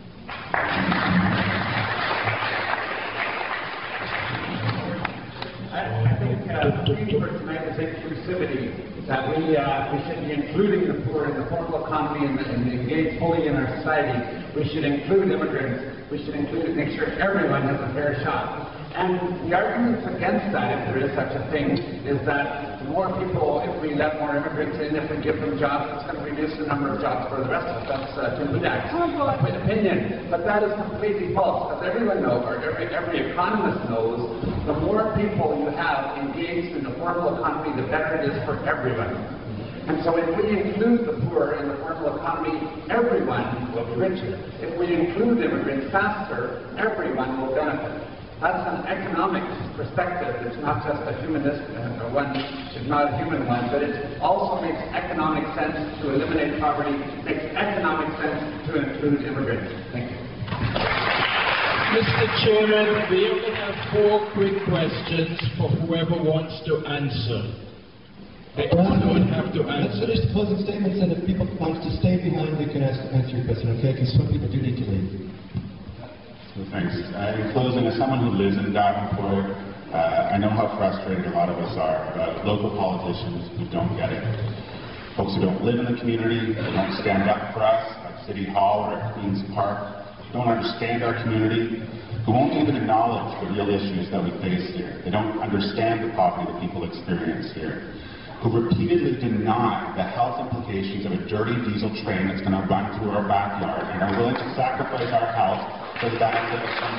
I think the theme for tonight is inclusivity, that we should be including the poor in the formal economy and engage fully in our society. We should include immigrants. We should make sure everyone has a fair shot. And the arguments against that, if there is such a thing, is that the more people, if we let more immigrants in, if we give them jobs, it's going to reduce the number of jobs for the rest of us. That's Tim Budak's opinion. But that is completely false, because everyone knows, or every economist knows, the more people you have engaged in the formal economy, the better it is for everyone. And so if we include the poor in the formal economy, everyone will be richer. If we include immigrants faster, everyone will benefit. That's an economic perspective. It's not just a humanist one. It's not a human one, but it also makes economic sense to eliminate poverty. It makes economic sense to include immigrants. Thank you. Mr. Chairman, we only have 4 quick questions for whoever wants to answer. They all don't have to answer. Let's finish the closing statements, and if people want to stay behind, they can answer your question, okay? Because some people do need to leave. Thanks. In closing, as someone who lives in Davenport, I know how frustrated a lot of us are about local politicians who don't get it. Folks who don't live in the community, who don't stand up for us at City Hall or at Queen's Park, who don't understand our community, who won't even acknowledge the real issues that we face here. They don't understand the poverty that people experience here, who repeatedly deny the health implications of a dirty diesel train that's going to run through our backyard and are willing to sacrifice our health for the benefit of some.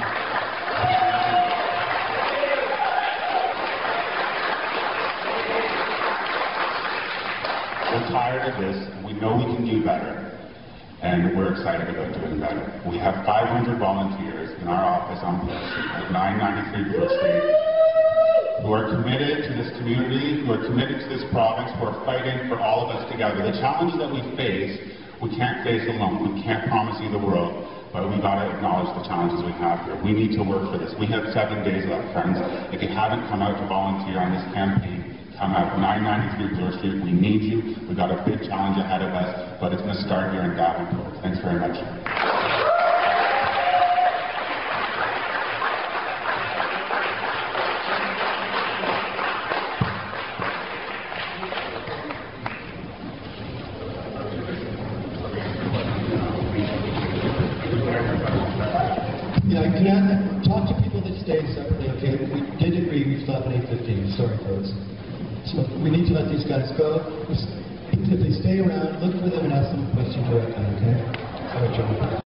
tired of this, and we know we can do better, and we're excited about doing better. We have 500 volunteers in our office on Perth Street, at 993 Perth Street, who are committed to this community, who are committed to this province, who are fighting for all of us together. The challenges that we face, we can't face alone. We can't promise you the world, but we've got to acknowledge the challenges we have here. We need to work for this. We have 7 days left, friends. If you haven't come out to volunteer on this campaign, come out. 993 Bloor Street, we need you. We've got a big challenge ahead of us, but it's going to start here in Davenport. Thanks very much. Yeah, can I talk to people that stay separately? Okay, we did agree we stop at 8:15. Sorry, folks. So we need to let these guys go. If they stay around, look for them and ask them a question directly, okay? Sorry, John.